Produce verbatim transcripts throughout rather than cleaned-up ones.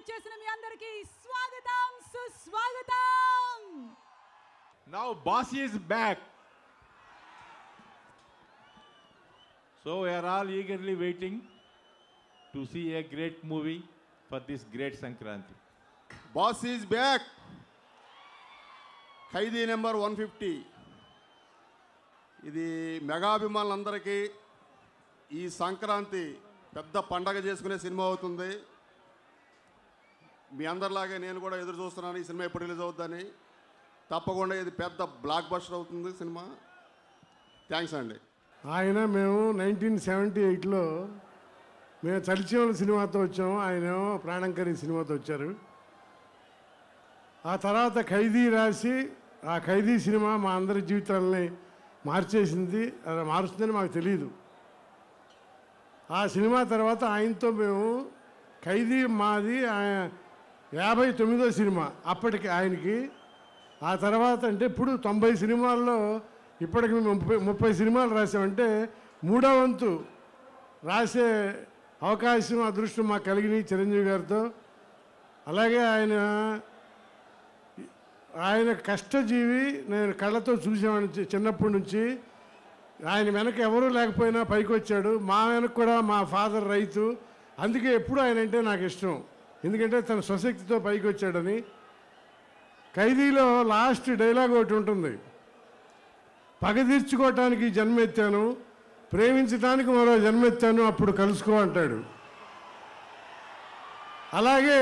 విచ్చేసిన మీ అందరికీ స్వాగతం సుస్వాగతం. Now boss is back. So we are all eagerly waiting to see a great movie for this great Sankranti. Boss is back. Khaidi number one fifty. ఇది mega అభిమానులందరికీ ఈ సంక్రాంతి పెద్ద పండగ చేసుకునే సినిమా అవుతుంది. మీ అందరిలాగే నేను కూడా ఎదురు చూస్తున్నాను ఈ సినిమా ఎప్పుడు రిలీజ్ అవుతుందని. తప్పకుండా ఇది పెద్ద బ్లాక్ బస్టర్ అవుతుంది సినిమా. థ్యాంక్స్ అండి. ఆయన మేము నైన్టీన్ సెవెంటీ ఎయిట్లో మేము చలిచీమల సినిమాతో వచ్చాము, ఆయనేమో ప్రాణంకరి సినిమాతో వచ్చారు. ఆ తర్వాత ఖైదీ రాసి ఆ ఖైదీ సినిమా మా అందరి జీవితాలని మార్చేసింది. అది మారుస్తుందని మాకు తెలియదు. ఆ సినిమా తర్వాత ఆయనతో మేము ఖైదీ మాది యాభై తొమ్మిదో సినిమా అప్పటికి ఆయనకి. ఆ తర్వాత అంటే ఇప్పుడు తొంభై సినిమాల్లో ఇప్పటికి మేము ముప్పై ముప్పై సినిమాలు రాసామంటే మూడో వంతు రాసే అవకాశం అదృష్టం మాకు కలిగినాయి చిరంజీవి గారితో. అలాగే ఆయన ఆయన కష్టజీవి. నేను కళ్ళతో చూసేవాడిని చిన్నప్పటి నుంచి. ఆయన వెనక ఎవరూ లేకపోయినా పైకి వచ్చాడు. మా వెనక కూడా మా ఫాదర్ రైతు. అందుకే ఎప్పుడు ఆయన అంటే నాకు ఇష్టం, ఎందుకంటే తన స్వశక్తితో పైకి వచ్చాడని. ఖైదీలో లాస్ట్ డైలాగ్ ఒకటి ఉంటుంది, పగ తీర్చుకోవటానికి జన్మెత్తాను, ప్రేమించడానికి మరో జన్మెత్తాను, అప్పుడు కలుసుకో అంటాడు. అలాగే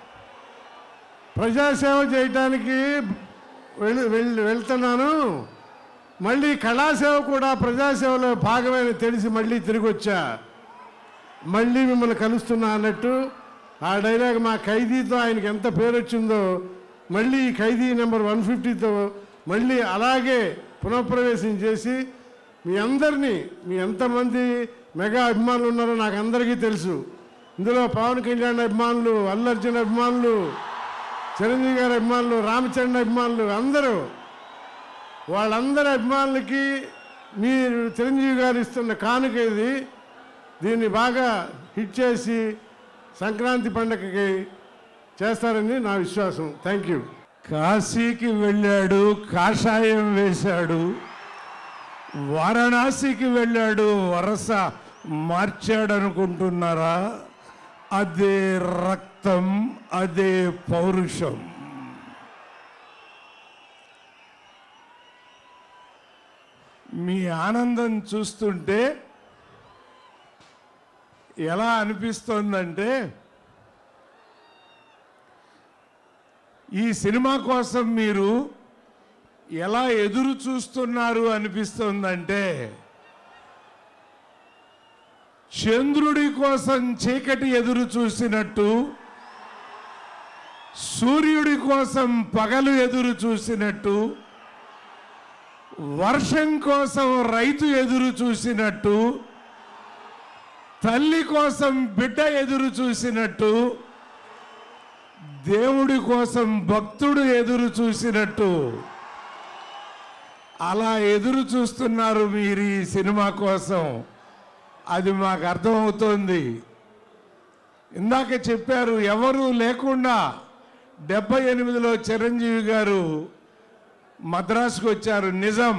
ప్రజాసేవ చేయటానికి వెళ్ళి వెళ్ళి వెళ్తున్నాను, మళ్ళీ కళాసేవ కూడా ప్రజాసేవలో భాగమైన తెలిసి మళ్ళీ తిరిగి వచ్చా, మళ్ళీ మిమ్మల్ని కలుస్తున్నా అన్నట్టు ఆ డైలాగ్ మా ఖైదీతో ఆయనకి ఎంత పేరు వచ్చిందో మళ్ళీ ఈ ఖైదీ నెంబర్ వన్ ఫిఫ్టీతో మళ్ళీ అలాగే పునఃప్రవేశం చేసి మీ అందరినీ, మీ ఎంతమంది మెగా అభిమానులు ఉన్నారో నాకు అందరికీ తెలుసు. ఇందులో పవన్ కళ్యాణ్ అభిమానులు, అల్లు అర్జున్ అభిమానులు, చిరంజీవి గారి అభిమానులు, రామచంద్ర అభిమానులు, అందరూ వాళ్ళందరి అభిమానులకి మీరు చిరంజీవి గారు ఇస్తున్న కానుక ఇది. దీన్ని బాగా హిట్ చేసి సంక్రాంతి పండగకి చేస్తారని నా విశ్వాసం. Thank you. కాశీకి వెళ్ళాడు, కాషాయం వేశాడు. వారణాసికి వెళ్ళాడు, వరస మార్చాడు అనుకుంటున్నారా? అదే రక్తం, అదే పౌరుషం. మీ ఆనందం చూస్తుంటే ఎలా అనిపిస్తోందంటే, ఈ సినిమా కోసం మీరు ఎలా ఎదురు చూస్తున్నారు అనిపిస్తోందంటే, చంద్రుడి కోసం చీకటి ఎదురు చూసినట్టు, సూర్యుడి కోసం పగలు ఎదురు చూసినట్టు, వర్షం కోసం రైతు ఎదురు చూసినట్టు, తల్లి కోసం బిడ్డ ఎదురు చూసినట్టు, దేవుడి కోసం భక్తుడు ఎదురు చూసినట్టు అలా ఎదురు చూస్తున్నారు మీరు ఈ సినిమా కోసం. అది మాకు అర్థమవుతోంది. ఇందాక చెప్పారు, ఎవరు లేకుండా డెబ్బై ఎనిమిదిలో చిరంజీవి గారు మద్రాసుకు వచ్చారు. నిజం.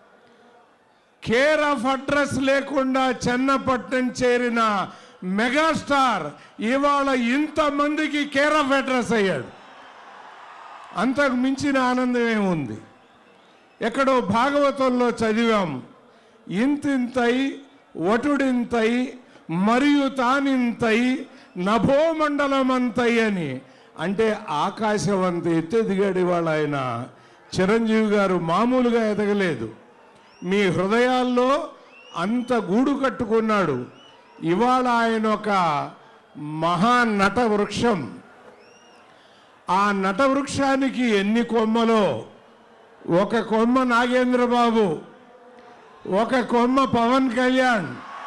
కేర్ ఆఫ్ అడ్రస్ లేకుండా చెన్నపట్నం చేరిన మెగాస్టార్ ఇవాళ ఇంతమందికి కేర్ ఆఫ్ అడ్రస్ అయ్యాడు. అంతకు మించిన ఆనందం ఏముంది? ఎక్కడో భాగవతంలో చదివాం, ఇంతింతై వటుడింతై మరియు తానింతై నభోమండలమంతై అని. అంటే ఆకాశం అంత ఎత్తు ఎదిగాడు ఇవాళ ఆయన. చిరంజీవి గారు మామూలుగా ఎదగలేదు. మీ హృదయాల్లో అంత గూడు కట్టుకున్నాడు. ఇవాళ ఆయన ఒక మహానట వృక్షం. ఆ నట వృక్షానికి ఎన్ని కొమ్మలో, ఒక కొమ్మ నాగేంద్రబాబు, ఒక కొమ్మ పవన్ కళ్యాణ్,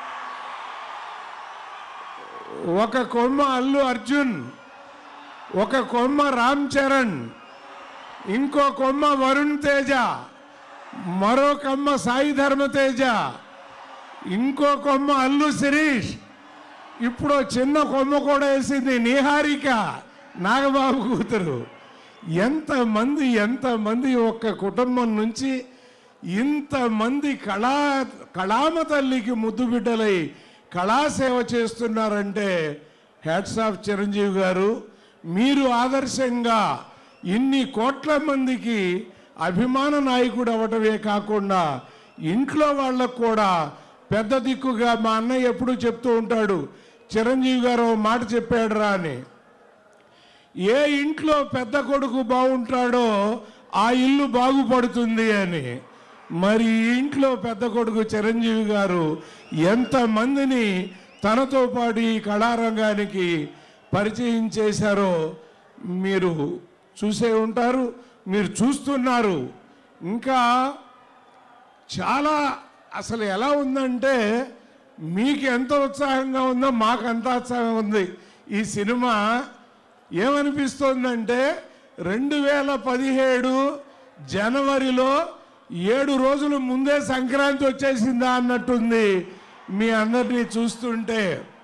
ఒక కొమ్మ అల్లు అర్జున్, ఒక కొమ్మ రామ్ చరణ్, ఇంకో కొమ్మ వరుణ్ తేజ, మరో కొమ్మ సాయి ధర్మతేజ, ఇంకో కొమ్మ అల్లు శిరీష్, ఇప్పుడు చిన్న కొమ్మ కూడా వేసింది నిహారిక. నాగబాబు కూతురు. ఎంతమంది ఎంతమంది ఒక్క కుటుంబం నుంచి ఇంతమంది కళా కళామ తల్లికి ముద్దు బిడ్డలై కళాసేవ చేస్తున్నారంటే హ్యాట్స్ ఆఫ్ చిరంజీవి గారు. మీరు ఆదర్శంగా ఇన్ని కోట్ల మందికి అభిమాన నాయకుడు అవ్వటమే కాకుండా ఇంట్లో వాళ్ళకు కూడా పెద్ద దిక్కుగా మా అన్నయ్య ఎప్పుడూ చెప్తూ ఉంటాడు, చిరంజీవి గారు మాట చెప్పాడు రా అని. ఏ ఇంట్లో పెద్ద కొడుకు బాగుంటాడో ఆ ఇల్లు బాగుపడుతుంది అని. మరి ఈ ఇంట్లో పెద్ద కొడుకు చిరంజీవి గారు ఎంతమందిని తనతో పాటు ఈ కళారంగానికి పరిచయం చేశారో మీరు చూసే ఉంటారు, మీరు చూస్తున్నారు. ఇంకా చాలా అసలు ఎలా ఉందంటే మీకు ఎంత ఉత్సాహంగా ఉందో మాకు అంత ఉత్సాహం ఉంది. ఈ సినిమా ఏమనిపిస్తోందంటే రెండు వేల పదిహేడు జనవరిలో ఏడు రోజుల ముందే సంక్రాంతి వచ్చేసిందా అన్నట్టుంది మీ అందరినీ చూస్తుంటే.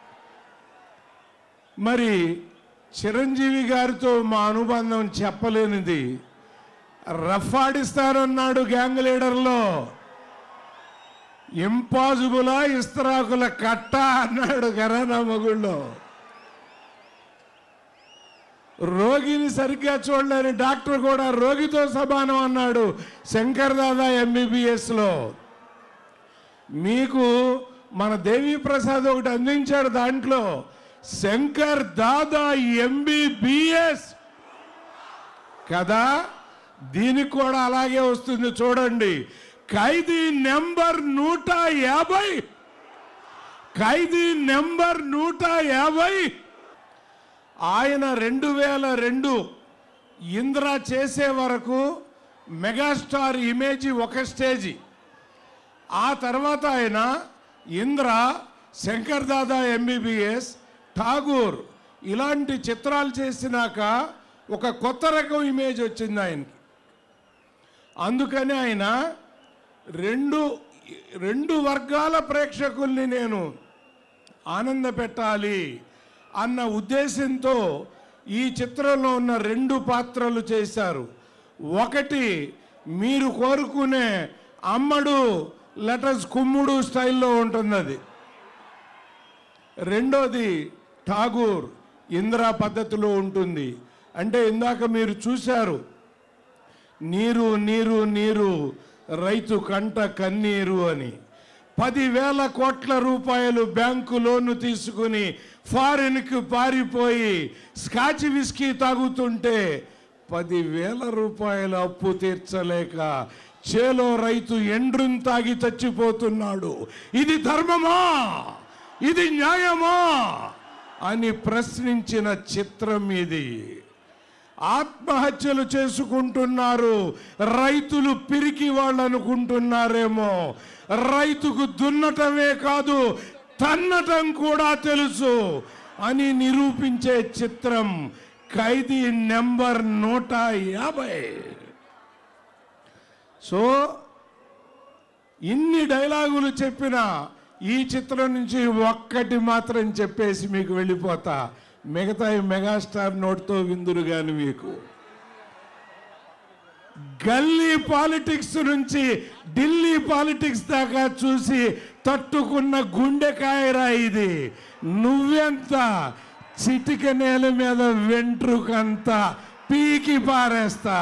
మరి చిరంజీవి గారితో మా అనుబంధం చెప్పలేనిది. రఫ్ ఆడిస్తానన్నాడు గ్యాంగ్ లీడర్లో, ఇంపాసిబులా ఇస్తరాకుల కట్ట అన్నాడు ఘరానా మొగుళ్ళో. రోగిని సరిగ్గా చూడలేని డాక్టర్ కూడా రోగితో సమానం అన్నాడు శంకర్ దాదా ఎంబీబీఎస్లో. మీకు మన దేవి ప్రసాద్ ఒకటి అందించాడు, దాంట్లో శంకర్ దాదా ఎంబీబీఎస్ కదా. దీనికి కూడా అలాగే వస్తుంది చూడండి. ఖైదీ నెంబర్ నూట యాభై ఖైదీ నెంబర్ నూట యాభై ఆయన రెండు వేల రెండు ఇంద్ర చేసే వరకు మెగాస్టార్ ఇమేజ్ ఒక స్టేజీ. ఆ తర్వాత ఆయన ఇంద్ర, శంకర్ దాదా ఎంబీబీఎస్, ఠాగూర్ ఇలాంటి చిత్రాలు చేసినాక ఒక కొత్త రకం ఇమేజ్ వచ్చింది ఆయనకి. అందుకని ఆయన రెండు రెండు వర్గాల ప్రేక్షకుల్ని నేను ఆనంద పెట్టాలి అన్న ఉద్దేశంతో ఈ చిత్రంలో ఉన్న రెండు పాత్రలు చేశారు. ఒకటి మీరు కోరుకునే అమ్మడు లెటర్స్ కుమ్ముడు స్టైల్లో ఉంటుంది అది. రెండోది ఠాగూర్ ఇందిరా పద్ధతిలో ఉంటుంది. అంటే ఇందాక మీరు చూశారు, నీరు నీరు నీరు రైతు కంట కన్నీరు అని. పదివేల కోట్ల రూపాయలు బ్యాంకు లోను తీసుకుని ఫారిన్కి పారిపోయి స్కాచ్ విస్కీ తాగుతుంటే పదివేల రూపాయల అప్పు తీర్చలేక చేలో రైతు ఎండ్రున్ తాగి చచ్చిపోతున్నాడు. ఇది ధర్మమా, ఇది న్యాయమా అని ప్రశ్నించిన చిత్రం ఇది. ఆత్మహత్యలు చేసుకుంటున్నారు రైతులు, పిరికి వాళ్ళు అనుకుంటున్నారేమో. రైతుకు దున్నటమే కాదు తన్నటం కూడా తెలుసు అని నిరూపించే చిత్రం ఖైదీ నెంబర్ నూట యాభై. సో ఇన్ని డైలాగులు చెప్పినా ఈ చిత్రం నుంచి ఒక్కటి మాత్రం చెప్పేసి మీకు వెళ్ళిపోతా. మిగతా మెగాస్టార్ నోట్తో విందురు గాని మీకు. గల్లీ పాలిటిక్స్ నుంచి ఢిల్లీ పాలిటిక్స్ దాకా చూసి తట్టుకున్న గుండెకాయరా ఇది. నువ్వెంత చిటిక నేల మీద వెంట్రుకంత పీకి పారేస్తా.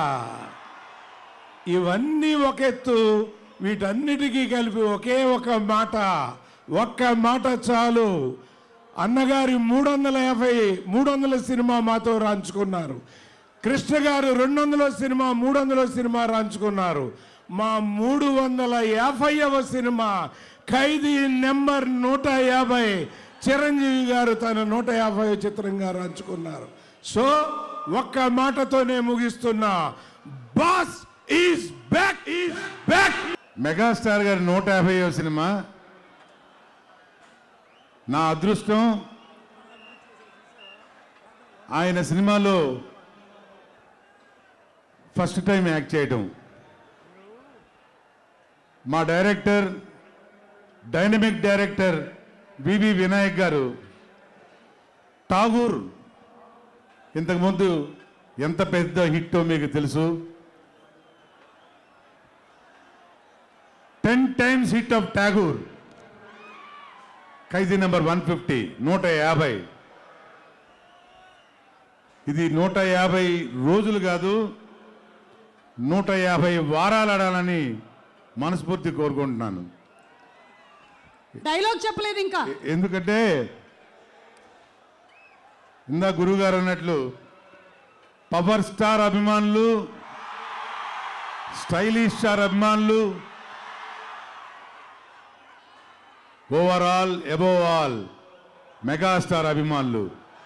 ఇవన్నీ ఒక ఎత్తు, వీటన్నిటికీ కలిపి ఒకే ఒక మాట, ఒక్క మాట చాలు. అన్నగారి మూడు వందల యాభై మూడు వందల సినిమా మాతో రాంచుకున్నారు. కృష్ణ గారు రెండు వందల సినిమా మూడు వందల సినిమా రాంచుకున్నారు. మా మూడు వందల యాభైవ సినిమా ఖైదీ నెంబర్ నూట యాభై చిరంజీవి గారు తన నూట యాభై చిత్రంగా రాంచుకున్నారు. సో ఒక్క మాటతోనే ముగిస్తున్నా, boss is back is back. Megastar గారి నూట యాభైవ సినిమా నా అదృష్టం. ఆయన సినిమాలో ఫస్ట్ టైం యాక్ట్ చేయడం. మా director, dynamic director V V Vinayak garu Tagore ఇంతకుముందు ఎంత పెద్ద హిట్టో మీకు తెలుసు. Ten times hit of Tagore, Khaidi number one fifty, నూట యాభై. ఇది నూట యాభై రోజులు కాదు, నూట యాభై వారాలు ఆడాలని మనస్ఫూర్తి కోరుకుంటున్నాను. డైలాగ్ చెప్పలేదు ఇంకా. ఎందుకంటే ఇందా గురుగారు అన్నట్లు పవర్ స్టార్ అభిమానులు, స్టైలిష్ స్టార్ అభిమానులు, ఓవరాల్ అబోవ్ ఆల్ మెగాస్టార్ అభిమానులు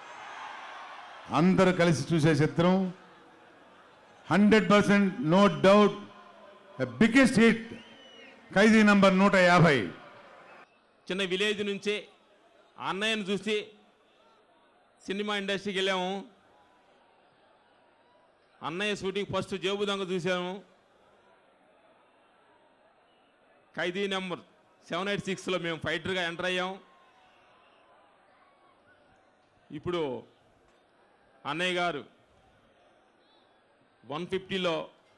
అందరూ కలిసి చూసే చిత్రం. Hundred percent no doubt biggest hit Khaidi number నూట యాభై. చిన్న విలేజ్ నుంచి అన్నయ్యను చూసి సినిమా ఇండస్ట్రీకి వెళ్ళాము. అన్నయ్య షూటింగ్ ఫస్ట్ జేబు దొంగ చూసాము. ఖైదీ నెంబర్ సెవెన్ ఎయిట్ సిక్స్లో మేము ఫైటర్గా ఎంటర్ అయ్యాం. ఇప్పుడు అన్నయ్య గారు వన్ ఫిఫ్టీలో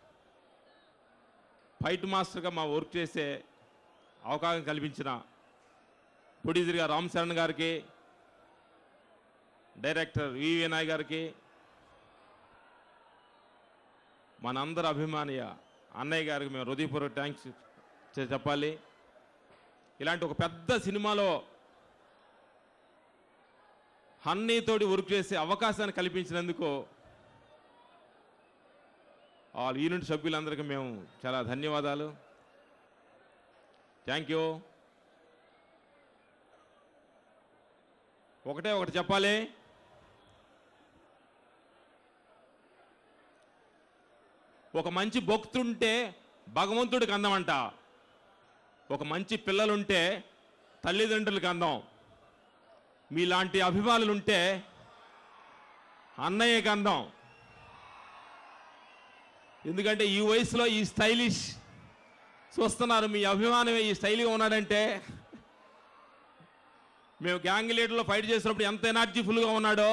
ఫైట్ మాస్టర్గా మా వర్క్ చేసే అవకాశం కల్పించిన ప్రొడ్యూసర్గా రామ్ చరణ్ గారికి, డైరెక్టర్ వి వినాయ్ గారికి, మనందరి అభిమానియ అన్నయ్య గారికి మేము హృదయపూర్వక థ్యాంక్స్ చెప్పాలి. ఇలాంటి ఒక పెద్ద సినిమాలో హన్నీతోటి వర్క్ చేసే అవకాశాన్ని కల్పించినందుకు ఆ యూనిట్ సభ్యులందరికీ మేము చాలా ధన్యవాదాలు. Thank you. ఒకటే ఒకటి చెప్పాలి, ఒక మంచి భక్తుంటే భగవంతుడికి అందమంట, ఒక మంచి పిల్లలుంటే తల్లిదండ్రులకి అందం. మీలాంటి అభిమానులుంటే అన్నయ్యకి అందం. ఎందుకంటే ఈ వయసులో ఈ స్టైలిష్ చూస్తున్నారు, మీ అభిమానమే ఈ స్టైల్గా ఉన్నాడంటే, మేము గ్యాంగ్ లీడర్లో ఫైట్ చేసినప్పుడు ఎంత ఎనర్జీఫుల్గా ఉన్నాడో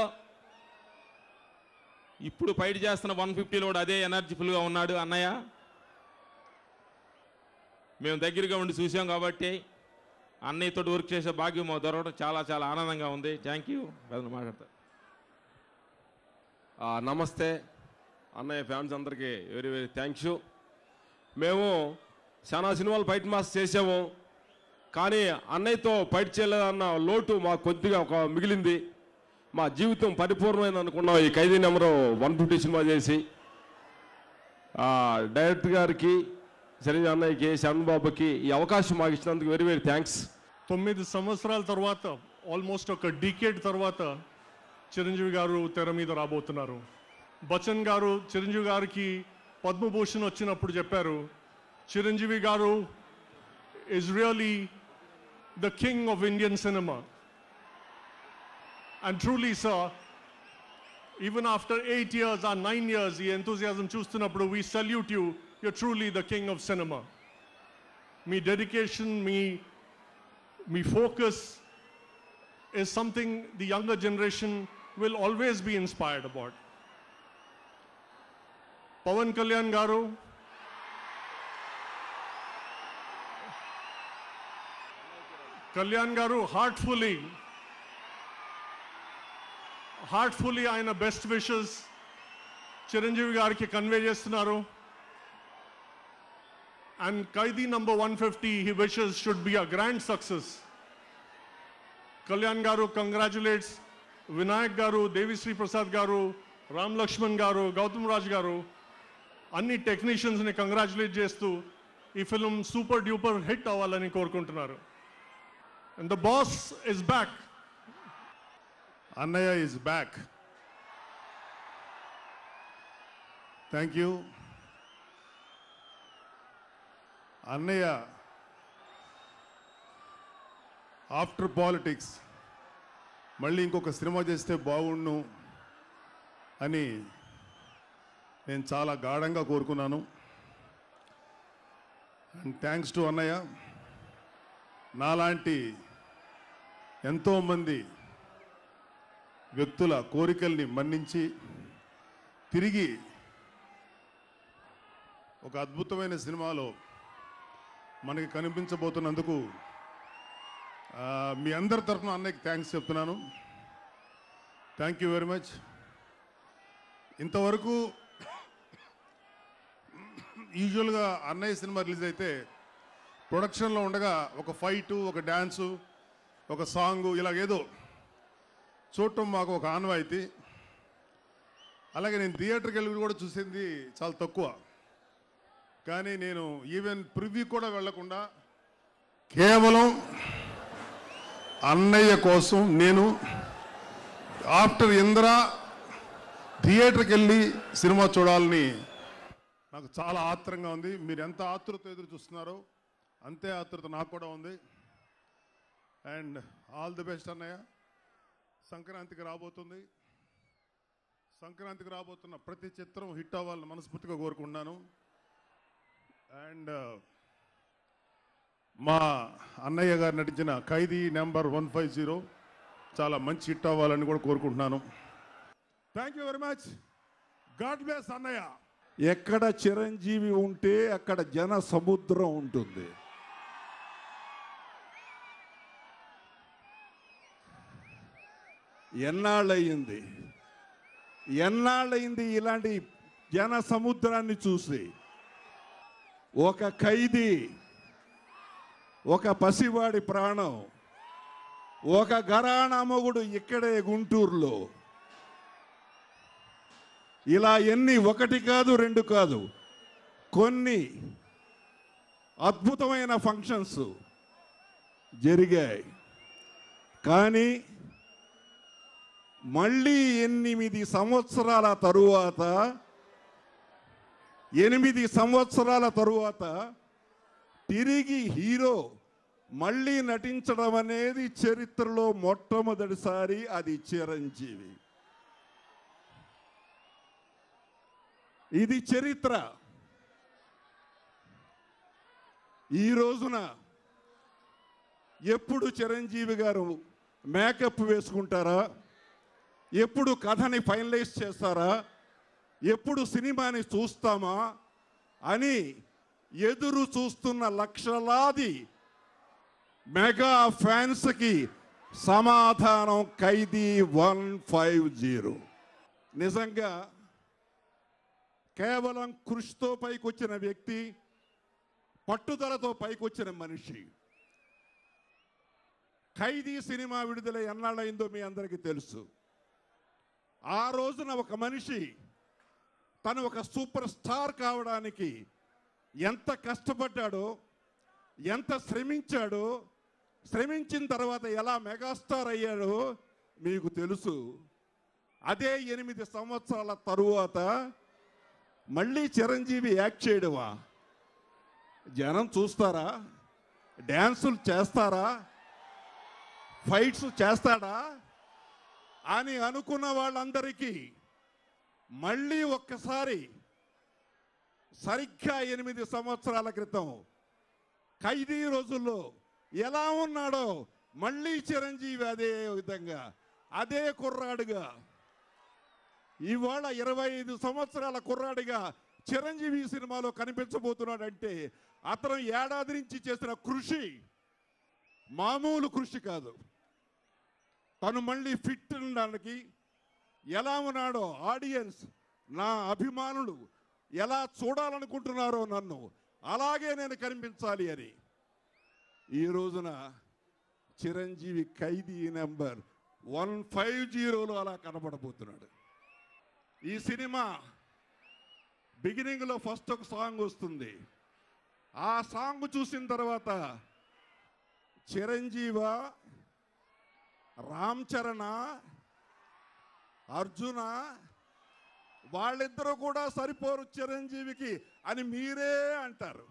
ఇప్పుడు ఫైట్ చేస్తున్న వన్ ఫిఫ్టీలో కూడా అదే ఎనర్జీఫుల్గా ఉన్నాడు అన్నయ్య. మేము దగ్గరగా ఉండి చూసాం కాబట్టి అన్నయ్యతో వర్క్ చేసే భాగ్యం మాకు దొరకడం చాలా చాలా ఆనందంగా ఉంది. Thank you. మాట్లాడతా. నమస్తే అన్నయ్య ఫ్యాన్స్ అందరికీ వెరీ వెరీ థ్యాంక్స్. మేము చాలా సినిమాలు ఫైట్ మాస్ చేసాము, కానీ అన్నయ్యతో ఫైట్ చేయలేదన్న లోటు మాకు కొద్దిగా ఒక మిగిలింది. మా జీవితం పరిపూర్ణమైంది అనుకున్నాం ఈ ఖైదీ నెంబరు వన్ ఫిఫ్టీ సినిమా చేసి. డైరెక్టర్ గారికి, శరీర అన్నయ్యకి, శరణ్ బాబుకి ఈ అవకాశం మాకు ఇచ్చినందుకు వెరీ వెరీ థ్యాంక్స్. తొమ్మిది సంవత్సరాల తర్వాత, ఆల్మోస్ట్ ఒక డికేడ్ తర్వాత చిరంజీవి గారు తెర మీద రాబోతున్నారు. బచ్చన్ గారు చిరంజీవి గారికి పద్మభూషణ్ వచ్చినప్పుడు చెప్పారు, Chiranjeevi garu is really the king of Indian cinema. And truly sir, even after eight years or nine years, ఈ enthusiasm చూస్తున్నప్పుడు we salute you. You're truly the king of cinema. మీ dedication, మీ మీ focus is something the younger generation will always be inspired about. Pawan Kalyan garu, Kalyan garu heartfully heartfully ఆయన best wishes Chiranjeevi గారికి convey చేస్తున్నారు. And Khaidi number one fifty he wishes should be a grand success. Kalyan garu congratulates Vinayak గారు, దేవిశ్రీ ప్రసాద్ గారు, రామ్ లక్ష్మణ్ గారు, గౌతమ్ రాజ్ గారు, అన్ని టెక్నీషియన్స్ని congratulate చేస్తూ ఈ ఫిల్మ్ సూపర్ డ్యూపర్ హిట్ అవ్వాలని కోరుకుంటున్నారు. And the boss is back. Annaya is back. Thank you. Annaya, after politics, మళ్ళీ ఇంకొక సినిమా చేస్తే బాగుండు అని నేను చాలా గాఢంగా కోరుకున్నాను. అండ్ థ్యాంక్స్ టు అన్నయ్య. నాలాంటి ఎంతోమంది వ్యక్తుల కోరికల్ని మన్నించి తిరిగి ఒక అద్భుతమైన సినిమాలో మనకి కనిపించబోతున్నందుకు ఆ, మీ అందరి తరఫున అన్నయ్యకి థ్యాంక్స్ చెప్తున్నాను. Thank you very much. ఇంతవరకు యూజువల్గా అన్నయ్య సినిమా రిలీజ్ అయితే ప్రొడక్షన్లో ఉండగా ఒక ఫైటు, ఒక డ్యాన్సు, ఒక సాంగు ఇలాగేదో చూడటం మాకు ఒక ఆనవాయితీ. అలాగే నేను థియేటర్కి వెళ్ళి కూడా చూసింది చాలా తక్కువ. కానీ నేను ఈవెన్ ప్రివ్యూ కూడా వెళ్లకుండా కేవలం అన్నయ్య కోసం నేను ఆఫ్టర్ ఇంద్ర థియేటర్కి వెళ్ళి సినిమా చూడాలని నాకు చాలా ఆత్రంగా ఉంది. మీరు ఎంత ఆతృత ఎదురు చూస్తున్నారో అంతే ఆతృత నాకు కూడా ఉంది. అండ్ ఆల్ ది బెస్ట్ అన్నయ్య. సంక్రాంతికి రాబోతుంది. సంక్రాంతికి రాబోతున్న ప్రతి చిత్రం హిట్ అవ్వాలని మనస్ఫూర్తిగా కోరుకుంటున్నాను. అండ్ మా అన్నయ్య గారు నటించిన Khaidi number one five zero చాలా మంచి హిట్ అవ్వాలని కూడా కోరుకుంటున్నాను. Thank you very much. God bless అన్నయ్య. ఎక్కడ చిరంజీవి ఉంటే అక్కడ జన సముద్రం ఉంటుంది. ఎన్నాళ్ళయింది ఎన్నాళ్ళయింది ఇలాంటి జన సముద్రాన్ని చూసి. ఒక ఖైదీ, ఒక పసివాడి ప్రాణం, ఒక ఘరానా మొగుడు ఇక్కడే గుంటూరులో. ఇలా ఎన్ని, ఒకటి కాదు రెండు కాదు, కొన్ని అద్భుతమైన ఫంక్షన్స్ జరిగాయి. కానీ మళ్ళీ ఎనిమిది సంవత్సరాల తరువాత ఎనిమిది సంవత్సరాల తరువాత తిరిగి హీరో మళ్ళీ నటించడం అనేది చరిత్రలో మొట్టమొదటిసారి. అది చిరంజీవి. ఇది చరిత్ర. ఈ రోజున ఎప్పుడు చిరంజీవి గారు మేకప్ వేసుకుంటారా, ఎప్పుడు కథని ఫైనలైజ్ చేస్తారా, ఎప్పుడు సినిమాని చూస్తామా అని ఎదురు చూస్తున్న లక్షలాది మెగా ఫ్యాన్స్కి సమాధానం ఖైదీ వన్ ఫైవ్ జీరో. నిజంగా కేవలం కృషితో పైకొచ్చిన వ్యక్తి, పట్టుదలతో పైకొచ్చిన మనిషి. ఖైదీ సినిమా విడుదల ఎన్నాళ్ళైందో మీ అందరికీ తెలుసు. ఆ రోజున ఒక మనిషి తను ఒక సూపర్ స్టార్ కావడానికి ఎంత కష్టపడ్డాడో, ఎంత శ్రమించాడో, శ్రమించిన తర్వాత ఎలా మెగాస్టార్ అయ్యాడో మీకు తెలుసు. అదే ఎనిమిది సంవత్సరాల తరువాత మళ్ళీ చిరంజీవి యాక్ట్ చేయడమా? జనం చూస్తారా? డ్యాన్సులు చేస్తారా? ఫైట్స్ చేస్తాడా అని అనుకున్న వాళ్ళందరికీ మళ్ళీ ఒక్కసారి సరిగ్గా ఎనిమిది సంవత్సరాల క్రితం ఖైదీ రోజుల్లో ఎలా ఉన్నాడో మళ్ళీ చిరంజీవి అదే విధంగా, అదే కుర్రాడుగా, ఇవాళ ఇరవై ఐదు సంవత్సరాల కుర్రాడిగా చిరంజీవి సినిమాలో కనిపించబోతున్నాడంటే అతను ఏడాది నుంచి చేసిన కృషి మామూలు కృషి కాదు. తను మళ్ళీ ఫిట్ ఉండడానికి ఎలా ఉన్నాడో, ఆడియన్స్, నా అభిమానులు ఎలా చూడాలనుకుంటున్నారో నన్ను, అలాగే నేను కనిపించాలి అని ఈ రోజున Chiranjeevi Khaidi number one five జీరోలో అలా కనబడబోతున్నాడు. ఈ సినిమా బిగినింగ్లో ఫస్ట్ ఒక సాంగ్ వస్తుంది. ఆ సాంగ్ చూసిన తర్వాత చిరంజీవ, రామ్ చరణ్, అర్జున వాళ్ళిద్దరూ కూడా సరిపోరు చిరంజీవికి అని మీరే అంటారు.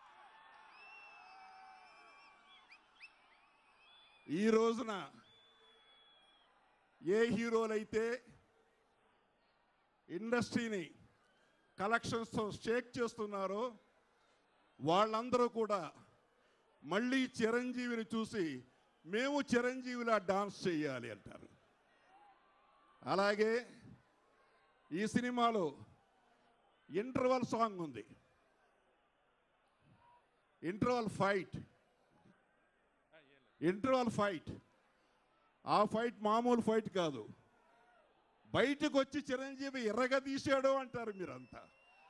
ఈ రోజున ఏ హీరోలైతే ఇండస్ట్రీని కలెక్షన్స్తో షేక్ చేస్తున్నారో వాళ్ళందరూ కూడా మళ్ళీ చిరంజీవిని చూసి మేము చిరంజీవిలా డాన్స్ చేయాలి అంటారు. అలాగే ఈ సినిమాలో ఇంటర్వల్ సాంగ్ ఉంది, ఇంటర్వల్ ఫైట్ ఇంటర్వల్ ఫైట్ ఆ ఫైట్ మామూలు ఫైట్ కాదు. బయటకు వచ్చి చిరంజీవి ఎర్రగా తీసాడు అంటారు మీరంతా.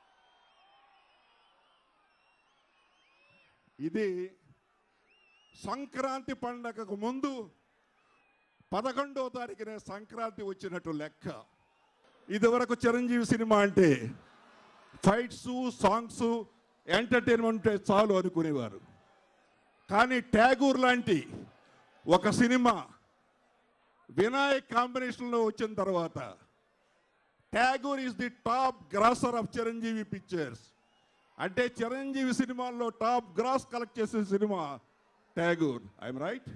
ఇది సంక్రాంతి పండగకు ముందు పదకొండవ తారీఖునే సంక్రాంతి వచ్చినట్టు లెక్క. ఇదివరకు చిరంజీవి సినిమా అంటే ఫైట్స్, సాంగ్స్, ఎంటర్టైన్మెంట్ చాలు అనుకునేవారు. కానీ ట్యాగూర్ లాంటి ఒక సినిమా వినాయక్ కాంబినేషన్లో వచ్చిన తర్వాత Tagore is the top grosser of Chiranjeevi pictures. అంటే చిరంజీవి సినిమాల్లో టాప్ గ్రాస్ కలెక్ట్ చేసే సినిమా ట్యాగూర్. I'm right?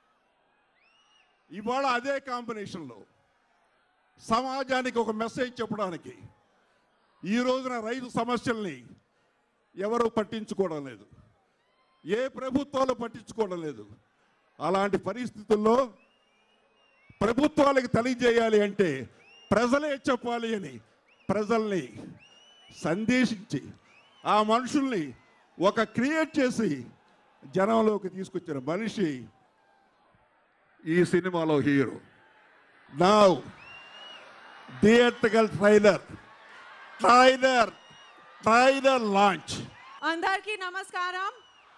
ఇవాళ అదే కాంబినేషన్లో సమాజానికి ఒక మెసేజ్ చెప్పడానికి ఈ రోజున రైతు సమస్యల్ని ఎవరు పట్టించుకోవడం లేదు, ఏ ప్రభుత్వాలు పట్టించుకోవడం లేదు. అలాంటి పరిస్థితుల్లో ప్రభుత్వాలకు తెలియజేయాలి అంటే ప్రజలే చెప్పాలి అని ప్రజల్ని సందేశించి ఆ మనుషుల్ని ఒక క్రియేట్ చేసి జనంలోకి తీసుకొచ్చిన మనిషి ఈ సినిమాలో హీరో. Now theatrical trailer trailer trailer launch. అందరికీ నమస్కారం.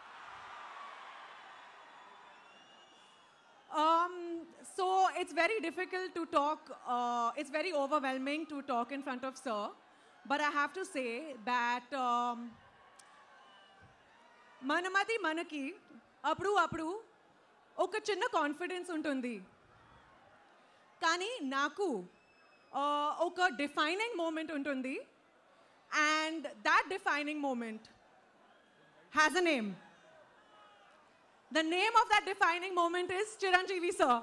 Um, so it's very difficult to talk, uh, it's very overwhelming to talk in front of Sir, but I have to say that um, manamati manaki appudu appudu oka chinna confidence untundi, kani naku uh, oka defining moment untundi, and that defining moment has a name. The name of that defining moment is Chiranjeevi sir.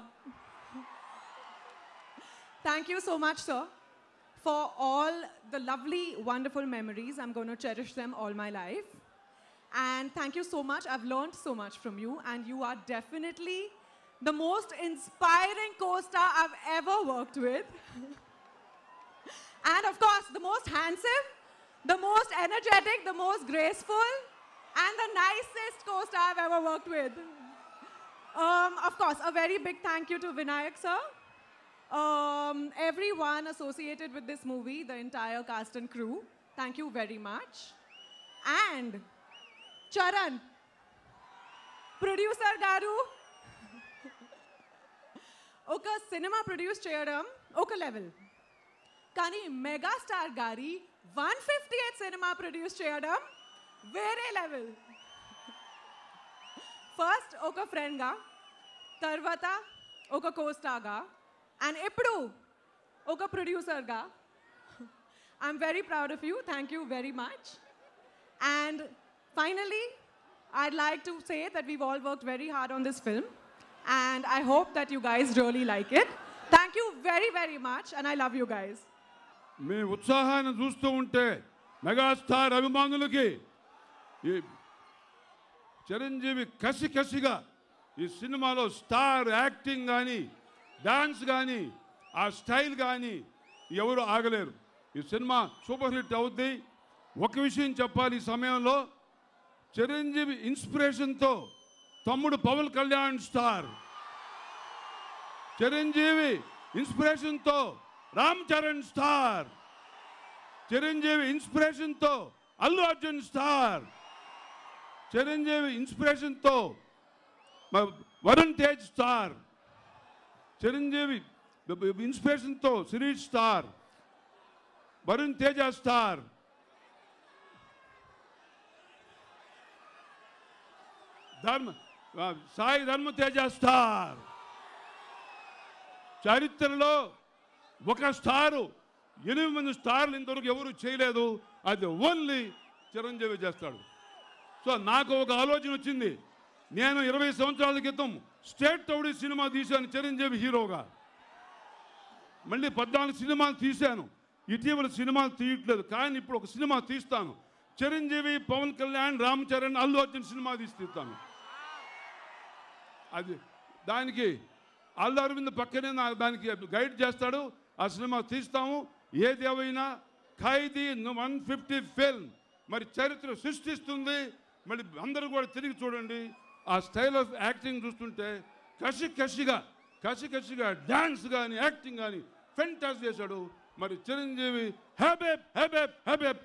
Thank you so much, sir, for all the lovely, wonderful memories. I'm going to cherish them all my life. And thank you so much. I've learned so much from you, and you are definitely the most inspiring co-star I've ever worked with. And of course, the most handsome, the most energetic, the most graceful, and the nicest co-star I've ever worked with. Um, of course, a very big thank you to Vinayak sir. Um, everyone associated with this movie, the entire cast and crew, thank you very much. And Charan, producer garu, oka cinema produce cheyadam oka level, kani mega star gari one fifty-eight cinema produce cheyadam వేరే level. First ఒక ఫ్రెండ్గా, తర్వాత ఒక కోస్టార్గా, and ఇప్పుడు ఒక ప్రొడ్యూసర్గా. I'm very proud of you. Thank you very much. And finally I'd like to say that we've all worked very hard on this film, and I hope that you guys really like it. Thank you very, very much, and I love you guys. మీ ఉత్సాహాన్ని చూస్తూ ఉంటే megastar అభిమానులకి ఈ చిరంజీవి కసి కసిగా ఈ సినిమాలో స్టార్ యాక్టింగ్ కానీ, డాన్స్ కానీ, ఆ స్టైల్ కానీ ఎవరు ఆగలేరు. ఈ సినిమా సూపర్ హిట్ అవుద్ది. ఒక విషయం చెప్పాలి, ఈ సమయంలో చిరంజీవి ఇన్స్పిరేషన్తో తమ్ముడు పవన్ కళ్యాణ్ స్టార్, చిరంజీవి ఇన్స్పిరేషన్తో రామ్ చరణ్ స్టార్, చిరంజీవి ఇన్స్పిరేషన్తో అల్లు అర్జున్ స్టార్, చిరంజీవి ఇన్స్పిరేషన్తో వరుణ్ తేజ్ స్టార్, చిరంజీవి ఇన్స్పిరేషన్తో శిరీష్ స్టార్, వరుణ్ తేజ స్టార్, ధర్మ సాయి ధర్మ తేజ స్టార్. చరిత్రలో ఒక స్టారు ఎనిమిది మంది స్టార్లు ఇంతవరకు ఎవరు చేయలేదు, అది ఓన్లీ చిరంజీవి చేస్తాడు. సో నాకు ఒక ఆలోచన వచ్చింది. నేను ఇరవై సంవత్సరాల క్రితం స్టేట్ రౌడీ సినిమా తీశాను చిరంజీవి హీరోగా. మళ్ళీ పద్నాలుగు సినిమాలు తీశాను. ఇటీవల సినిమాలు తీయట్లేదు, కానీ ఇప్పుడు ఒక సినిమా తీస్తాను. చిరంజీవి, పవన్ కళ్యాణ్, రామ్ చరణ్, అల్లు అర్జున్ సినిమా తీస్తాను. అది దానికి అల్లు అరవింద్ పక్కనే నాకు దానికి గైడ్ చేస్తాడు. ఆ సినిమా తీస్తాము. ఏదేమైనా ఖైదీ వన్ ఫిఫ్టీ ఫిల్మ్ మరి చరిత్ర సృష్టిస్తుంది. మళ్ళీ అందరూ కూడా తిరిగి చూడండి. ఆ స్టైల్ ఆఫ్ యాక్టింగ్ చూస్తుంటే కసి కసిగా కసి కసిగా డ్యాన్స్ కానీ యాక్టింగ్ కానీ ఫెంటాస్ చేశాడు. మరి చిరంజీవి హ్యాబెప్ హ్యాబెప్ హ్యాబెప్.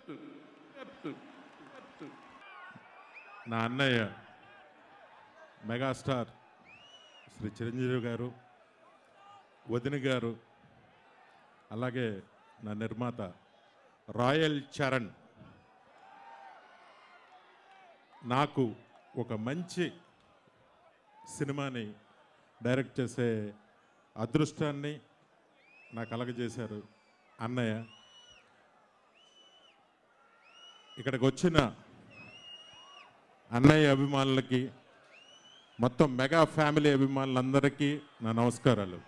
నా అన్నయ్య మెగాస్టార్ శ్రీ చిరంజీవి గారు, వదిన గారు, అలాగే నా నిర్మాత రాయల్ చరణ్ నాకు ఒక మంచి సినిమాని డైరెక్ట్ చేసే అదృష్టాన్ని నాకు కలగజేశారు అన్నయ్య. ఇక్కడికి వచ్చిన అన్నయ్య అభిమానులకి, మొత్తం మెగా ఫ్యామిలీ అభిమానులందరికీ నా నమస్కారాలు.